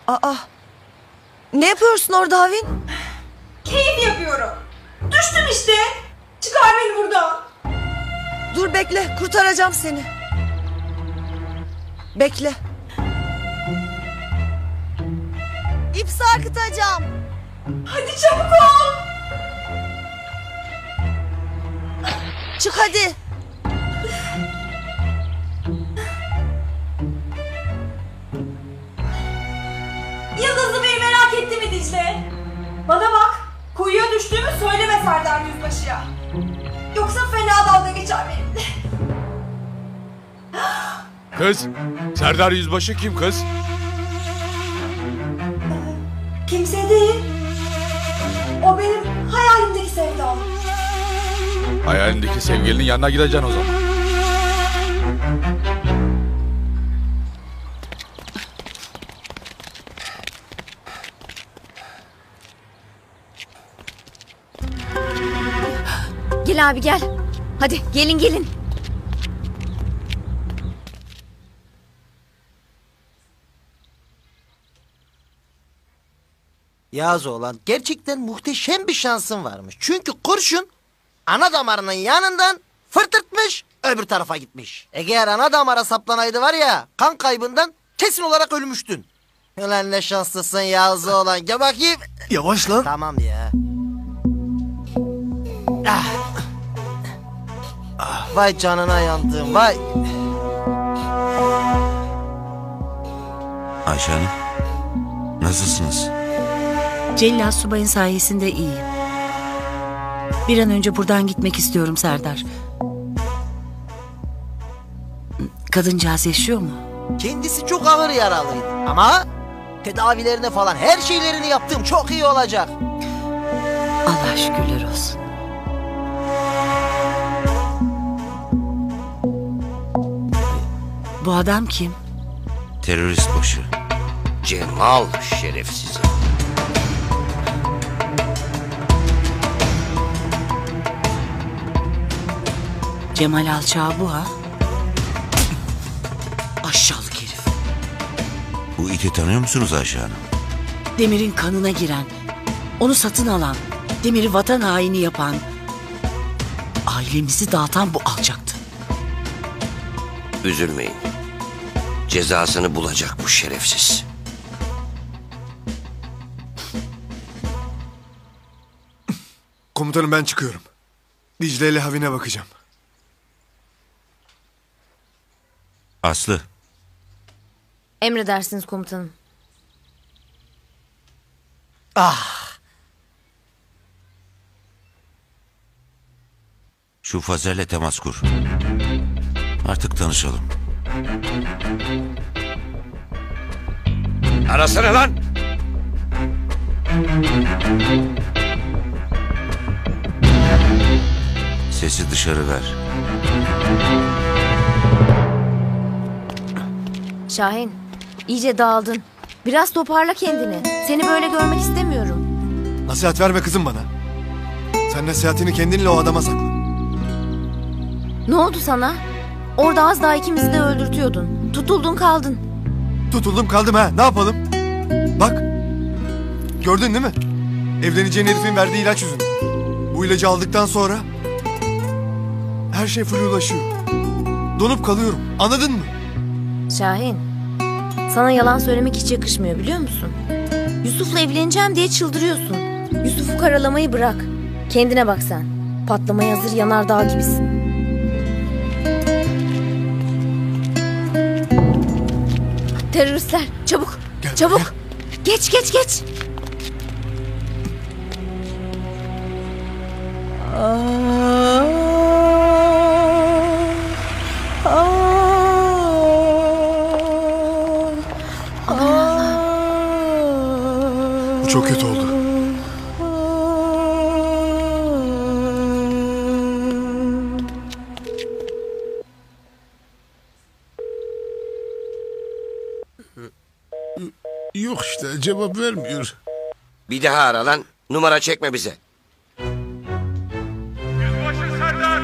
K: Aa. Ne yapıyorsun orada Havin?
Q: Keyif yapıyorum. Düştüm işte. Çıkar beni buradan.
K: Dur bekle, kurtaracağım seni. Bekle. İp sarkıtacağım.
Q: Hadi çabuk ol.
K: Çık hadi.
Q: Yıldızlı Bey'i merak etti mi Dicle? Bana bak. Kuyuya düştüğümü söyleme Serdar Yüzbaşı'ya. Yoksa fena dalga geçer benimle.
A: Kız, Serdar Yüzbaşı kim kız?
Q: Kimse değil. O benim hayalimdeki sevdam.
A: Hayalindeki sevgilinin yanına gideceksin o zaman.
S: Gel abi gel. Hadi gelin gelin.
F: Yaz oğlan, gerçekten muhteşem bir şansın varmış. Çünkü kurşun ana damarının yanından fırtırtmış, öbür tarafa gitmiş. Eğer ana damara saplanaydı var ya, kan kaybından kesin olarak ölmüştün. Ulan ne şanslısın Yağız oğlan. Gel bakayım.
P: Yavaş lan.
F: Tamam ya. Ah. Ah, vay canına yandım, vay.
D: Ayşe Hanım, nasılsınız?
J: Celil Subay'ın sayesinde iyiyim. Bir an önce buradan gitmek istiyorum Serdar. Kadıncağız yaşıyor mu?
F: Kendisi çok ağır yaralıydı ama tedavilerine falan her şeylerini yaptım, çok iyi olacak.
J: Allah şükürler olsun. Bu adam kim?
D: Terörist başı.
C: Cemal şerefsizi.
J: Cemal Alçağı bu ha?
F: Aşağılık herif.
D: Bu iti tanıyor musunuz Ayşe Hanım?
J: Demir'in kanına giren, onu satın alan, Demir'i vatan haini yapan, ailemizi dağıtan bu alçaktı.
C: Üzülmeyin. Cezasını bulacak bu şerefsiz.
P: Komutanım ben çıkıyorum. Dicle ile Havin'e bakacağım.
D: Aslı.
S: Emredersiniz komutanım.
F: Ah.
D: Şu Fazel'le temas kur. Artık tanışalım.
C: Arasana lan!
D: Sesi dışarı ver.
S: Şahin, iyice dağıldın. Biraz toparla kendini. Seni böyle görmek istemiyorum.
P: Nasihat verme kızım bana. Sen nasihatini kendinle o adama sakla.
S: Ne oldu sana? Orada az daha ikimizi de öldürtüyordun. Tutuldun kaldın.
P: Tutuldum kaldım ha. Ne yapalım? Bak. Gördün değil mi? Evleneceğin herifin verdiği ilaç yüzünden. Bu ilacı aldıktan sonra her şey flulaşıyor. Donup kalıyorum. Anladın mı?
S: Şahin, sana yalan söylemek hiç yakışmıyor biliyor musun? Yusuf'la evleneceğim diye çıldırıyorsun. Yusuf'u karalamayı bırak. Kendine bak sen. Patlamaya hazır yanardağ gibisin. Teröristler çabuk
P: Gel,
S: çabuk.
P: gel.
S: Geç geç geç.
P: Bu çok kötü oldu.
O: Yok işte cevap vermiyor.
C: Bir daha ara lan. Numara çekme bize.
A: Yüzbaşı Serdar!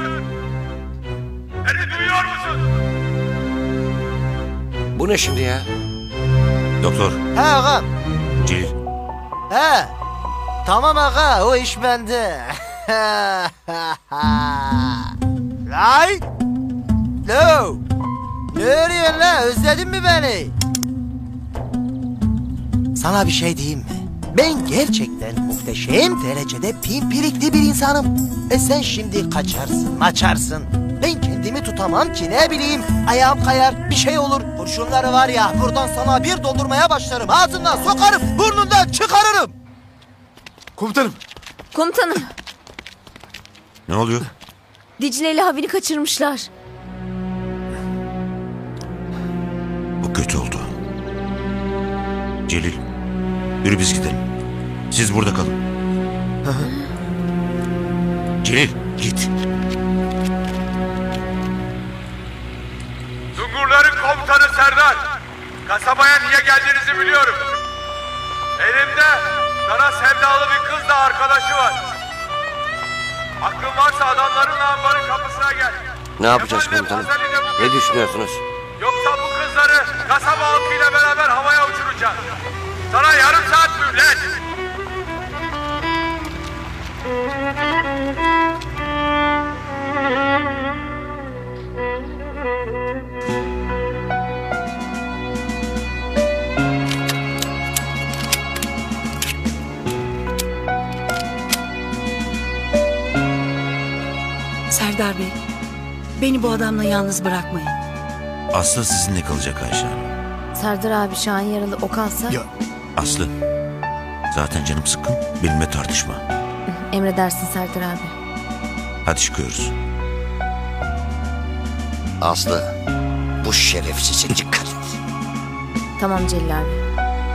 A: Beni duyuyor musun?
C: Bu ne şimdi ya?
D: Doktor.
F: He ağam.
D: Celil.
F: He. Tamam ağa o iş bende. Lan. No. Ne arıyorsun lan? Özledin mi beni? Sana bir şey diyeyim mi? Ben gerçekten muhteşem derecede pimpirikli bir insanım. E sen şimdi kaçarsın, maçarsın. Ben kendimi tutamam ki ne bileyim. Ayağım kayar, bir şey olur. Kurşunları var ya buradan sana bir doldurmaya başlarım. Ağzından sokarım, burnundan çıkarırım.
P: Komutanım.
S: Komutanım.
D: Ne oluyor?
S: Dicle ile Havin'i kaçırmışlar.
D: Bu kötü oldu. Celil, yürü biz gidelim. Siz burada kalın. Celil, git.
A: Sungurların komutanı Serdar. Kasabaya niye geldiğinizi biliyorum. Elimde sana sevdalı bir kız da arkadaşı var. Aklın varsa adamlarınla ambarın kapısına gel.
C: Ne yapacağız komutanım? Ne düşünüyorsunuz?
A: Yoksa bu kızları kasaba halkıyla beraber havaya uçuracağız. Sana yarım saat mühlet.
J: Serdar Bey, beni bu adamla yalnız bırakmayın.
D: Aslı sizinle kalacak Ayşe.
S: Serdar abi Şahin yaralı, o kalsa.
D: Aslı, zaten canım sıkkın, benimle tartışma.
S: Emredersin Serdar abi.
D: Hadi çıkıyoruz.
C: Aslı, bu şerefsize dikkat et.
S: Tamam Celil abi.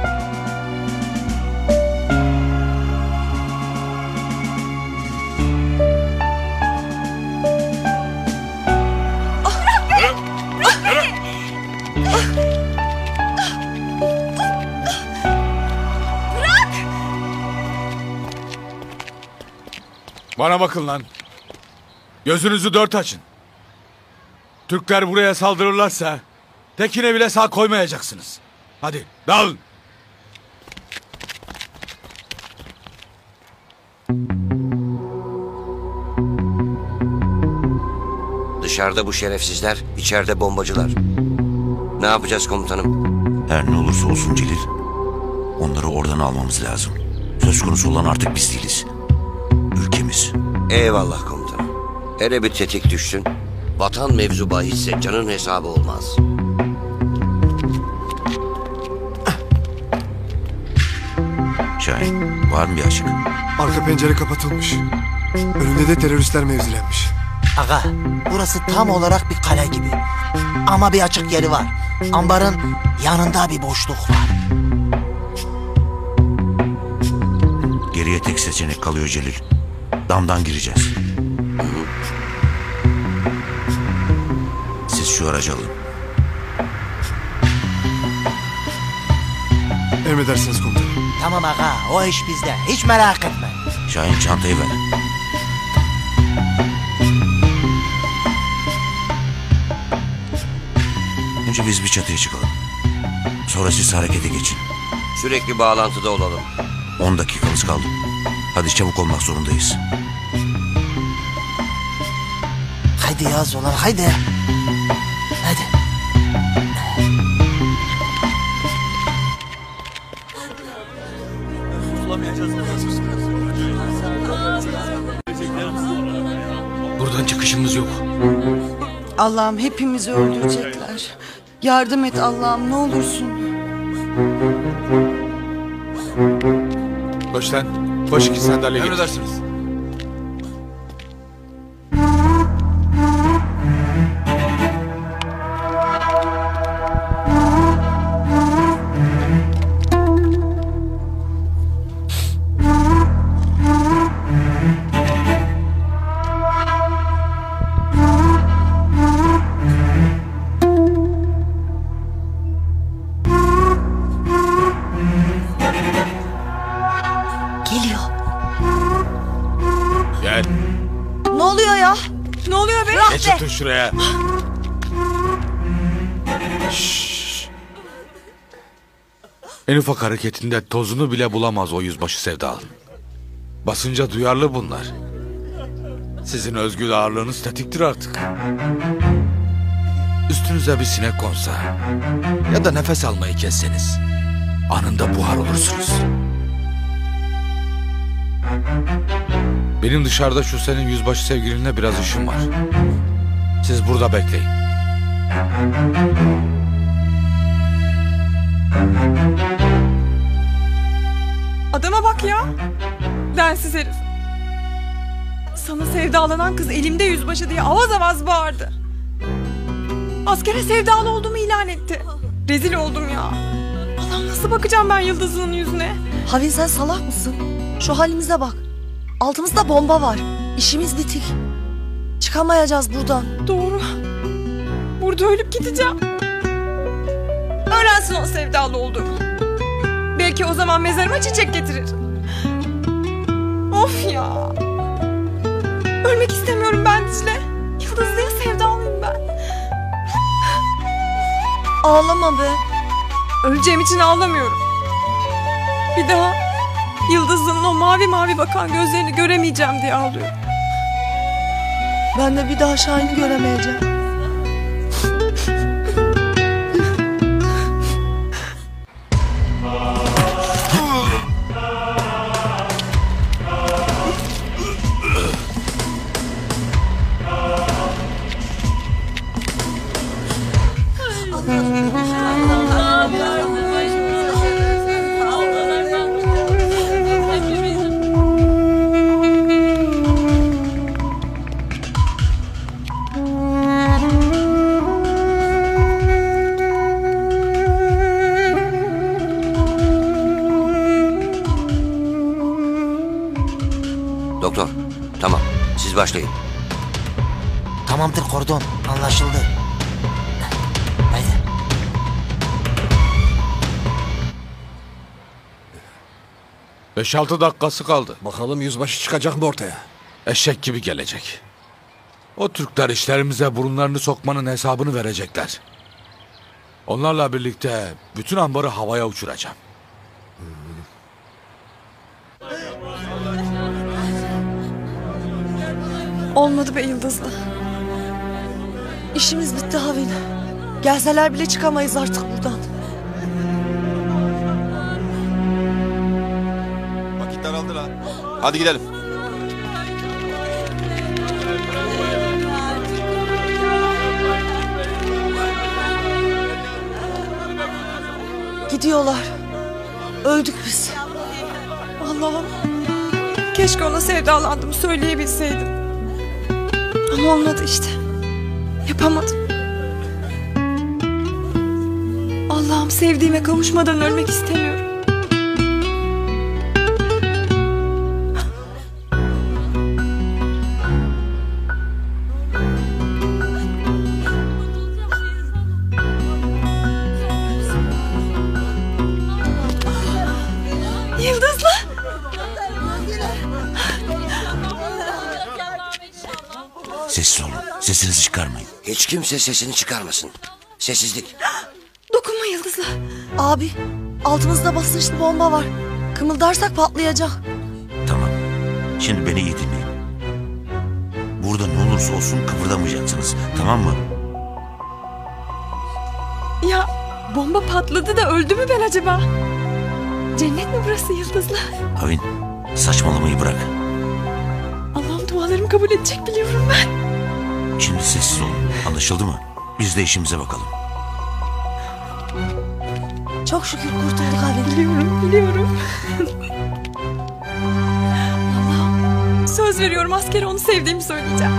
A: Bana bakın lan. Gözünüzü dört açın. Türkler buraya saldırırlarsa tekine bile sağ koymayacaksınız. Hadi dağılın.
C: Dışarıda bu şerefsizler, içeride bombacılar. Ne yapacağız komutanım?
D: Her ne olursa olsun Celil, onları oradan almamız lazım. Söz konusu olan artık biz değiliz. Ülkemiz.
C: Eyvallah komutanım. Hele bir tetik düşsün. Vatan mevzu bahisse canın hesabı olmaz.
D: Şahin, var mı bir açık?
P: Arka pencere kapatılmış. Önünde de teröristler mevzilenmiş.
F: Aga, burası tam olarak bir kale gibi. Ama bir açık yeri var. Ambarın yanında bir boşluk var.
D: Geriye tek seçenek kalıyor Celil. Damdan gireceğiz. Siz şu aracı alın.
P: Emredersiniz komutanım.
F: Tamam aga, o iş bizde. Hiç merak etme.
D: Şahin çantayı ver. Önce biz bir çatıya çıkalım. Sonra siz harekete geçin.
C: Sürekli bağlantıda olalım.
D: On dakikamız kaldı. Hadi çabuk olmak zorundayız.
F: Haydi yaz ulan, haydi. Hadi.
A: Buradan çıkışımız yok.
K: Allah'ım hepimizi öldürecekler. Yardım et Allah'ım ne olursun.
A: Koş lan. Koş iki sandalye geç.
N: Emredersiniz.
K: Geliyor.
A: Gel.
K: Ne oluyor ya?
Q: Ne oluyor be?
A: Geç otur şuraya. En ufak hareketinde tozunu bile bulamaz o yüzbaşı sevdalı. Basınca duyarlı bunlar. Sizin özgür ağırlığınız tetiktir artık. Üstünüze bir sinek konsa ya da nefes almayı kesseniz anında buhar olursunuz. Benim dışarıda şu senin yüzbaşı sevgilinle biraz işim var. Siz burada bekleyin.
Q: Adama bak ya. Densiz herif. Sana sevdalanan kız elimde yüzbaşı diye avaz avaz bağırdı. Askere sevdalı olduğumu ilan etti. Rezil oldum ya. Allah'ım nasıl bakacağım ben Yıldız'ın yüzüne?
K: Havin sen salak mısın? Şu halimize bak. Altımızda bomba var. İşimiz bitik. Çıkamayacağız buradan.
Q: Doğru. Burada ölüp gideceğim. Öğrensin o sevdalı olduğumu. Belki o zaman mezarıma çiçek getirir. Of ya. Ölmek istemiyorum ben Dicle. Yıldızlı'ya sevdalıyım ben.
K: Ağlama be.
Q: Öleceğim için ağlamıyorum. Bir daha Yıldızlı'nın o mavi mavi bakan gözlerini göremeyeceğim diye ağlıyorum.
K: Ben de bir daha Şahin'i göremeyeceğim.
C: Doktor, tamam. Siz başlayın.
F: Tamamdır kordon. Anlaşıldı. Haydi.
A: Beş altı dakikası kaldı.
O: Bakalım yüzbaşı çıkacak mı ortaya?
A: Eşek gibi gelecek. O Türkler işlerimize burunlarını sokmanın hesabını verecekler. Onlarla birlikte bütün ambarı havaya uçuracağım.
Q: Olmadı be Yıldızlı.
K: İşimiz bitti Havin. Gelseler bile çıkamayız artık buradan.
N: Vakit daraldı lan. Hadi gidelim.
K: Gidiyorlar. Öldük biz.
Q: Allah'ım. Keşke ona sevdalandım söyleyebilseydim. Ama olmadı işte. Yapamadım. Allah'ım sevdiğime kavuşmadan ölmek istemiyorum. Yıldızlı.
D: Sessiz olun. Sesinizi çıkarmayın.
C: Hiç kimse sesini çıkarmasın. Sessizlik.
Q: Dokunma Yıldızlı.
K: Abi altımızda basınçlı bomba var. Kımıldarsak patlayacak.
D: Tamam. Şimdi beni iyi dinleyin. Burada ne olursa olsun kıpırdamayacaksınız. Tamam mı?
Q: Ya bomba patladı da öldü mü ben acaba? Cennet mi burası Yıldızlı?
D: Havin saçmalamayı bırak.
Q: Allah'ım dualarımı kabul edecek biliyorum ben.
D: Şimdi sessiz olun. Anlaşıldı mı? Biz de işimize bakalım.
K: Çok şükür kurtulduk abi.
Q: Biliyorum, biliyorum. Allah'ım söz veriyorum askere onu sevdiğimi söyleyeceğim.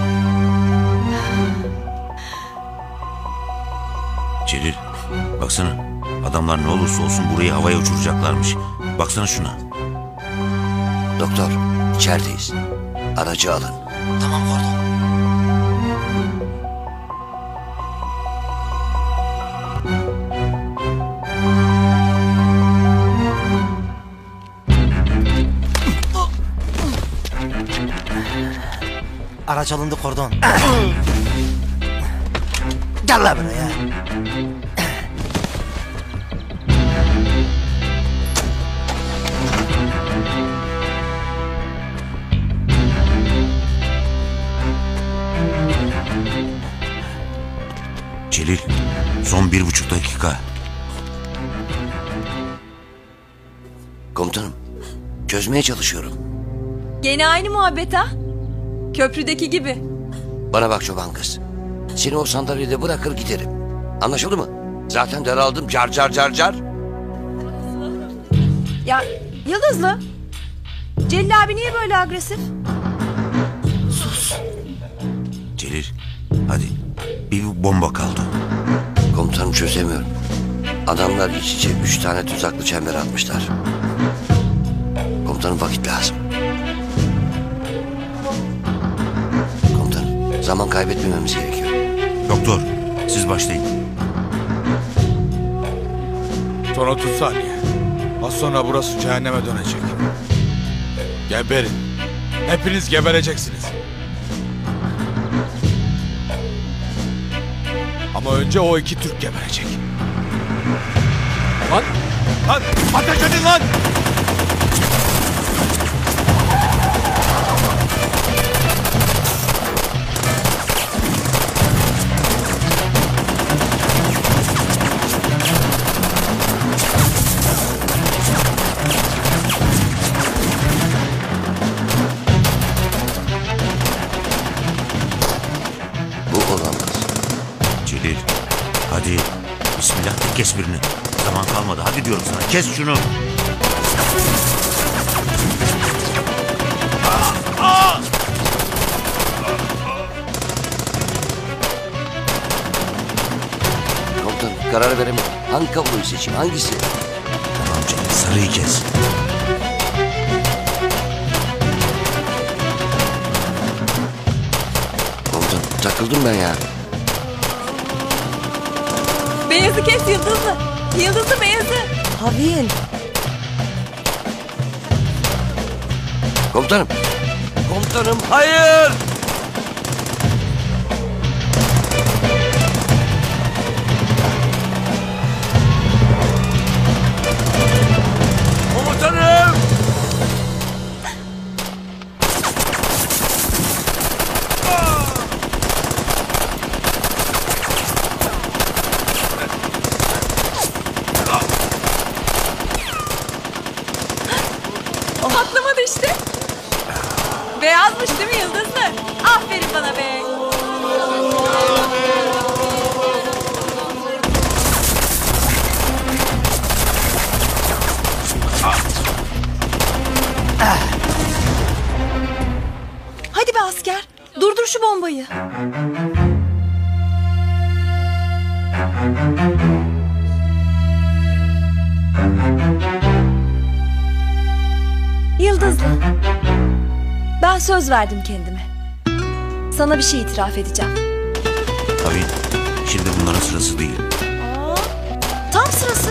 D: Celil, baksana. Adamlar ne olursa olsun burayı havaya uçuracaklarmış. Baksana şuna.
C: Doktor, içerideyiz. Aracı alın.
F: Tamam kordon. Araç alındı kordon. Gel lan buraya.
D: Son bir buçuk dakika.
C: Komutanım, çözmeye çalışıyorum.
Q: Gene aynı muhabbet ha? Köprüdeki gibi.
C: Bana bak çoban kız. Seni o sandalyede bırakır giderim. Anlaşıldı mı? Zaten daraldım car car car car.
E: Ya Yıldızlı. Celil abi niye böyle agresif?
D: Sus. Celil, hadi. Bir bomba kaldı.
C: Komutanım çözemiyorum. Adamlar iç içe üç tane tuzaklı çember atmışlar. Komutanım vakit lazım. Komutanım zaman kaybetmememiz gerekiyor.
D: Doktor, siz başlayın.
A: Son otuz saniye. Az sonra burası cehenneme dönecek. Geberin. Hepiniz gebereceksiniz. Ama önce o iki Türk geberecek. Lan! Lan! Ateş edin lan!
C: Bu olamaz.
D: Celil, hadi. Bismillah de kes birini. Zaman kalmadı. Hadi diyorum sana. Kes şunu.
C: Komutanım karar veremiyorum. Hangi kabloyu seçeyim? Hangisi?
D: Tamam Celil, sarıyı kes.
C: Komutanım takıldım ben ya.
Q: Beyazı kes Yıldızlı. Yıldızlı beyazı.
K: Havin.
C: Komutanım. Komutanım hayır. Komutanım.
Q: Patlamadı işte. Beyazmış değil mi Yıldızlı? Aferin bana be.
E: Hadi be asker. Durdur şu bombayı. Yıldızlı. Ben söz verdim kendime. Sana bir şey itiraf edeceğim.
D: Havin, şimdi bunların sırası değil.
E: Aa, tam sırası.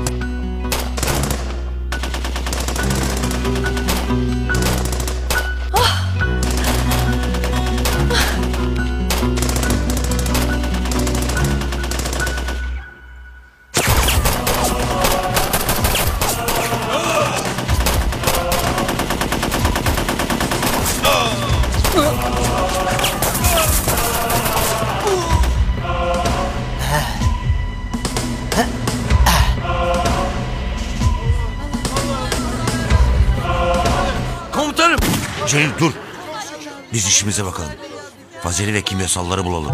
C: Komutanım.
D: Celil dur. Biz işimize bakalım. Fazeli ve kimyasalları bulalım.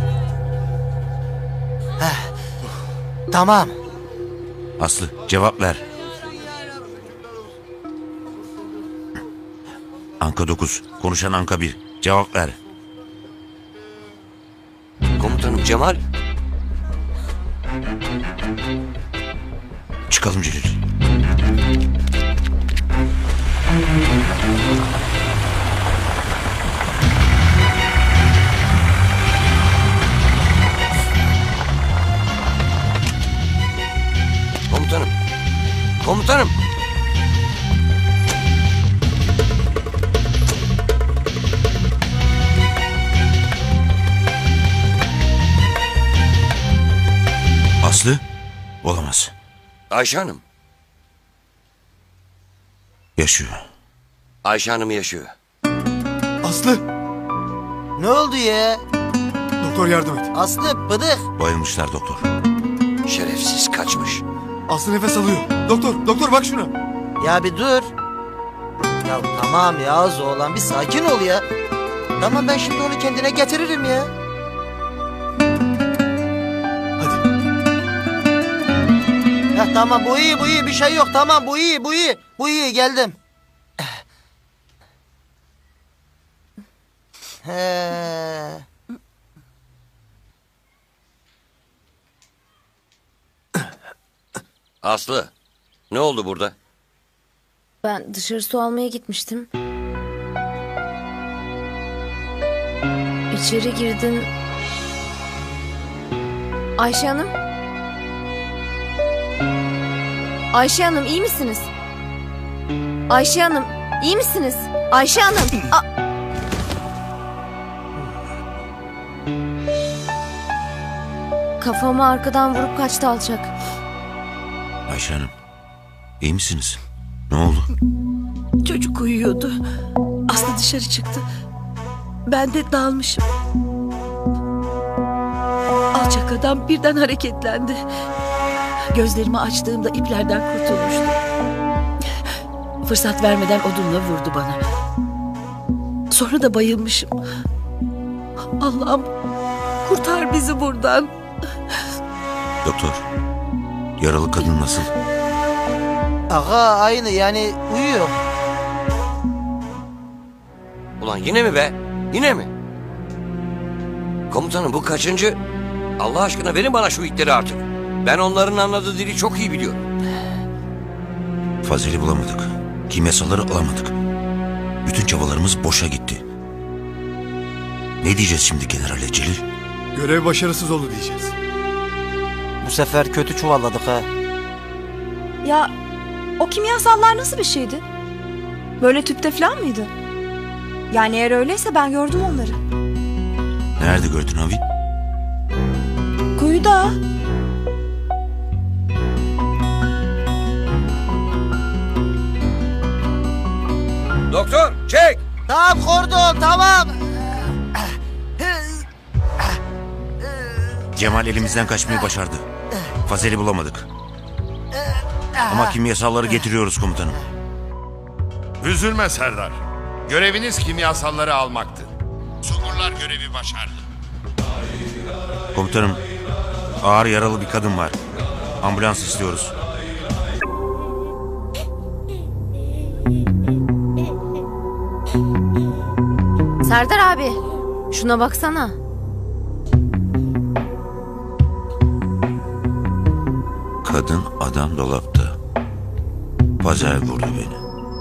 F: Heh. Tamam.
D: Aslı cevap ver. Anka dokuz. Konuşan Anka bir. Cevap ver.
C: Komutanım Cemal.
D: Çıkalım Celil.
C: Komutanım. Komutanım.
D: Aslı? Olamaz.
C: Ayşe Hanım.
D: Yaşıyor.
C: Ayşe Hanım yaşıyor.
P: Aslı.
F: Ne oldu ya?
P: Doktor yardım et.
F: Aslı bıdık.
D: Bayılmışlar doktor.
C: Şerefsiz kaçmış.
P: Aslı nefes alıyor. Doktor, doktor bak şuna.
F: Ya bir dur. Ya tamam ya oğlan bir sakin ol ya. Tamam ben şimdi onu kendine getiririm ya.
P: Hadi.
F: Heh, tamam bu iyi bu iyi bir şey yok tamam bu iyi bu iyi. Bu iyi geldim. He.
C: Aslı, ne oldu burada?
S: Ben dışarı su almaya gitmiştim. İçeri girdim. Ayşe Hanım. Ayşe Hanım iyi misiniz? Ayşe Hanım iyi misiniz? Ayşe Hanım. A- Kafamı arkadan vurup kaçtı alçak.
D: Ayşe Hanım, iyi misiniz? Ne oldu?
J: Çocuk uyuyordu. Aslı dışarı çıktı. Ben de dalmışım. Alçak adam birden hareketlendi. Gözlerimi açtığımda iplerden kurtulmuştum. Fırsat vermeden odunla vurdu bana. Sonra da bayılmışım. Allah'ım kurtar bizi buradan.
D: Doktor, yaralı kadın nasıl?
F: Aga aynı yani uyuyor.
C: Ulan yine mi be? Yine mi? Komutanım bu kaçıncı? Allah aşkına verin bana şu itleri artık. Ben onların anladığı dili çok iyi biliyorum.
D: Fazil'i bulamadık. Kimyasalları alamadık. Bütün çabalarımız boşa gitti. Ne diyeceğiz şimdi generale Celil?
P: Görev başarısız oldu diyeceğiz.
F: Bu sefer kötü çuvalladık ha.
E: Ya o kimyasallar nasıl bir şeydi? Böyle tüpte falan mıydı? Yani eğer öyleyse ben gördüm onları.
D: Nerede gördün abi?
E: Kuyuda.
C: Doktor çek.
F: Tamam kordon tamam.
D: Cemal elimizden kaçmayı başardı. Fazil'i bulamadık. Ama kimyasalları getiriyoruz komutanım.
H: Üzülme Serdar. Göreviniz kimyasalları almaktı. Sungurlar görevi başardı.
D: Komutanım, ağır yaralı bir kadın var. Ambulans istiyoruz.
S: Serdar abi şuna baksana.
D: Kadın adam dolapta. Fazel vurdu beni.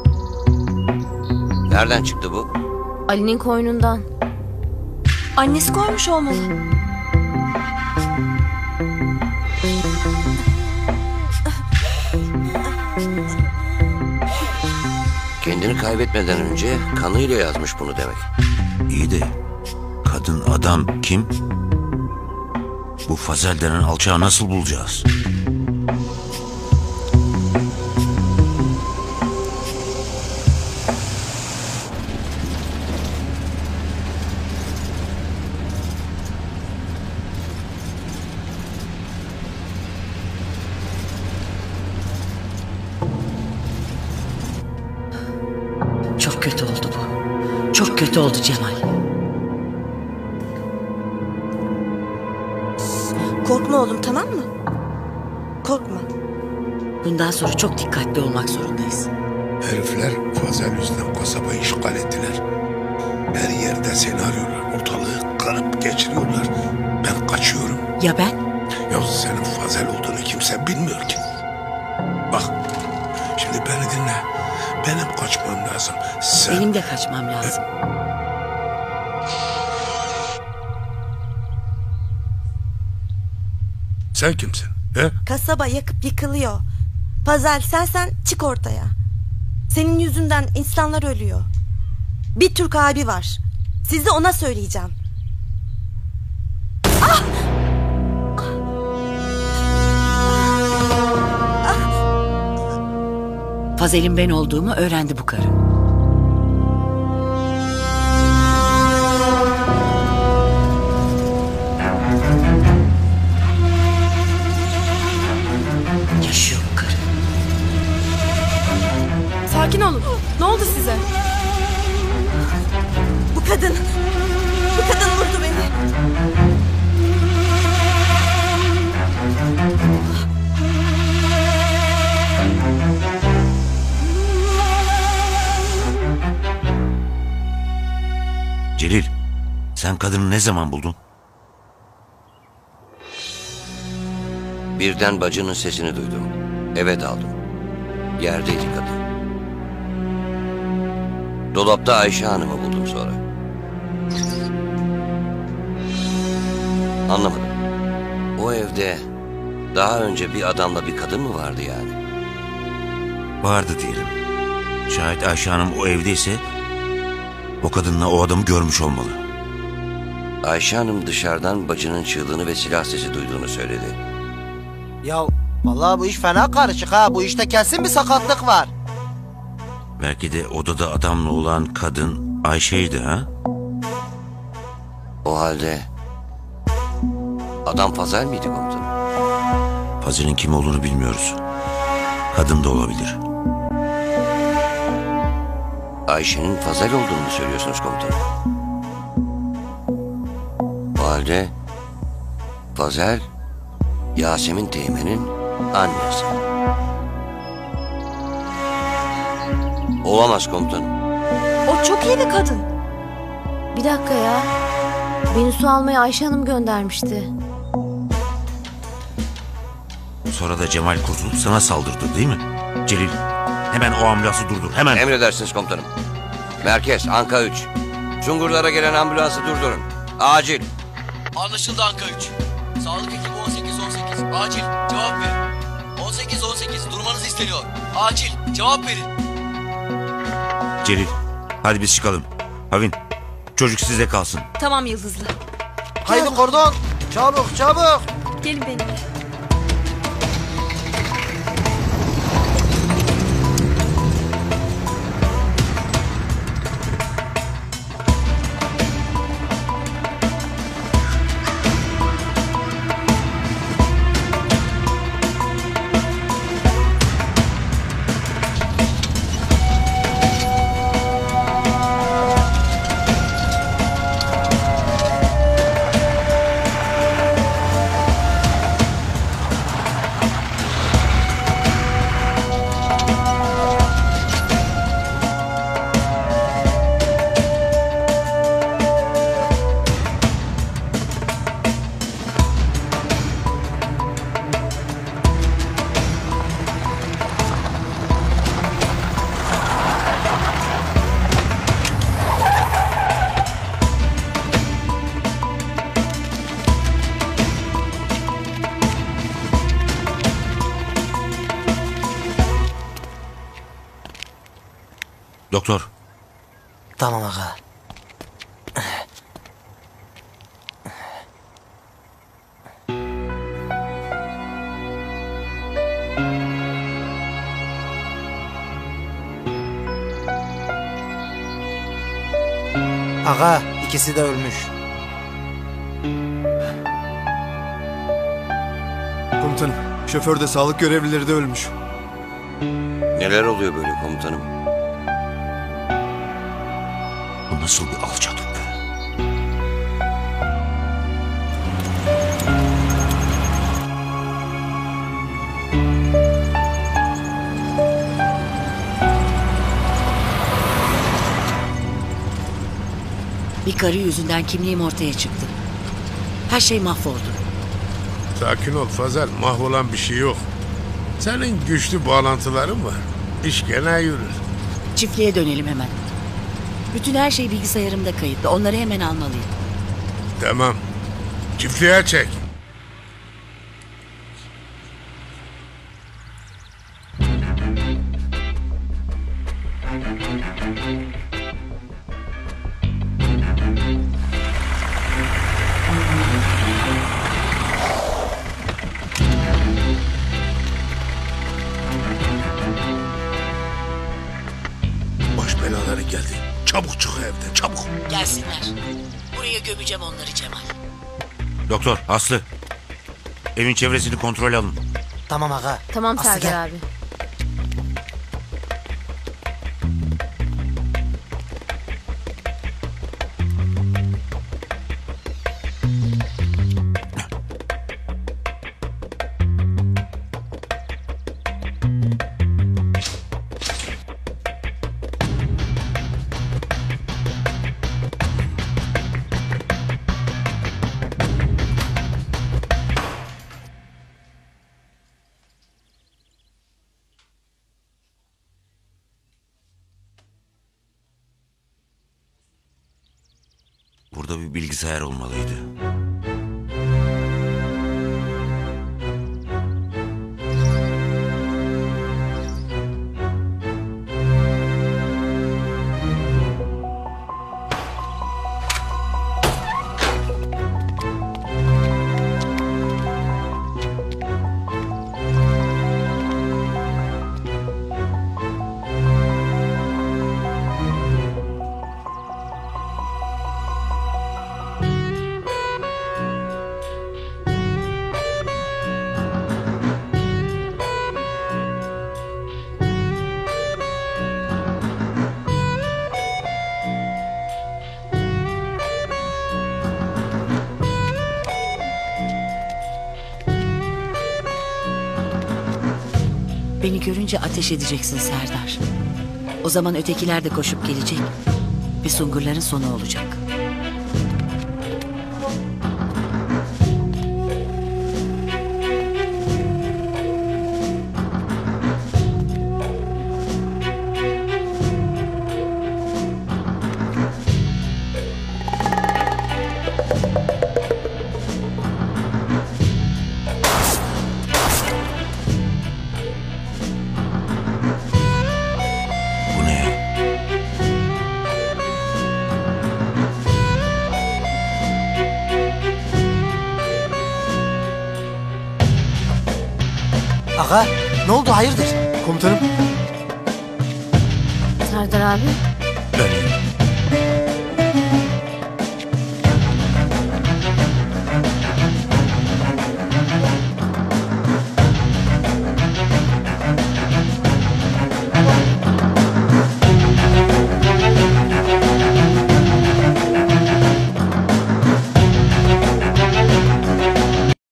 C: Nereden çıktı bu?
S: Ali'nin koynundan.
E: Annesi koymuş olmalı.
C: Kendini kaybetmeden önce kanıyla yazmış bunu demek.
D: İyi de kadın adam kim? Bu Fazel denen alçağı nasıl bulacağız?
J: Çok kötü oldu bu. Çok kötü oldu Cemal.
K: Korkma oğlum tamam mı? Korkma.
J: Bundan sonra çok dikkatli olmak zorundayız.
O: Herifler Fazel yüzünden kasabayı işgal ettiler. Her yerde seni arıyorlar. Ortalığı karıp geçiriyorlar. Ben kaçıyorum.
J: Ya ben?
O: Ya senin Fazel olduğunu kimse bilmiyor ki. Bak şimdi beni dinle. Benim kaçmam lazım. Sen...
J: Benim de kaçmam lazım.
O: Sen kimsin? He?
K: Kasaba yakıp yıkılıyor. Fazel sen sen çık ortaya. Senin yüzünden insanlar ölüyor. Bir Türk abi var. Sizi ona söyleyeceğim. Ah!
J: Fazel'in ben olduğumu öğrendi bu karı.
B: Sakin olun. Ne oldu size?
K: Bu kadın. Bu kadın vurdu beni.
D: Celil, sen kadını ne zaman buldun?
C: Birden bacının sesini duydum. Eve daldım. Yerdeydi kadın. Dolapta Ayşe Hanım'ı buldum sonra. Anlamadım. O evde daha önce bir adamla bir kadın mı vardı yani?
D: Vardı diyelim. Şayet Ayşe Hanım o evdeyse o kadınla o adamı görmüş olmalı.
C: Ayşe Hanım dışarıdan bacının çığlığını ve silah sesi duyduğunu söyledi.
F: Ya vallahi bu iş fena karışık ha. Bu işte kesin bir sakatlık var.
D: Belki de odada adamla olan kadın Ayşe'ydi ha?
C: O halde adam Fazel miydi komutanım?
D: Fazel'in kim olduğunu bilmiyoruz. Kadın da olabilir.
C: Ayşe'nin Fazel olduğunu mu söylüyorsunuz komutanım? O halde Fazel Yasemin Teğmen'in annesi. Olamaz komutanım.
E: O çok iyi bir kadın.
S: Bir dakika ya. Beni su almaya Ayşe Hanım göndermişti.
D: Sonra da Cemal kurtulup sana saldırdı değil mi? Celil, hemen o ambulansı durdur, hemen.
C: Emredersiniz komutanım. Merkez, Anka üç. Çungurlara gelen ambulansı durdurun. Acil.
V: Anlaşıldı Anka üç. Sağlık ekibi on sekiz on sekiz. Acil, cevap verin. on sekiz on sekiz, durmanız isteniyor. Acil, cevap verin.
D: Celil, hadi biz çıkalım. Havin, çocuk size kalsın.
B: Tamam Yıldızlı.
F: Haydi kordon. Çabuk çabuk.
B: Gelin benimle.
D: Doktor.
F: Tamam aga. Aga, ikisi de ölmüş.
P: Komutanım, şoför de sağlık görevlileri de ölmüş.
C: Neler oluyor böyle komutanım?
D: Bu nasıl bir alçaklık?
J: Bir karı yüzünden kimliğim ortaya çıktı. Her şey mahvoldu.
O: Sakin ol Fazel, mahvolan bir şey yok. Senin güçlü bağlantıların var. İş gene yürür.
J: Çiftliğe dönelim hemen. Bütün her şey bilgisayarımda kayıtlı. Onları hemen almalıyım.
O: Tamam. Çiftliğe çek. Baş belaları geldi. Çabuk çık evden, çabuk.
J: Gelsinler. Buraya gömeceğim onları Cemal.
D: Doktor, Aslı. Evin çevresini kontrol alın.
F: Tamam aga.
S: Tamam
F: Aslı
S: Serdar
F: gel.
S: abi.
D: Burada bir bilgisayar olmalıydı.
J: Beni görünce ateş edeceksin Serdar. O zaman ötekiler de koşup gelecek ve Sungurların sonu olacak.
F: Aga ne oldu hayırdır?
P: Komutanım.
S: Serdar abi.
D: Benim.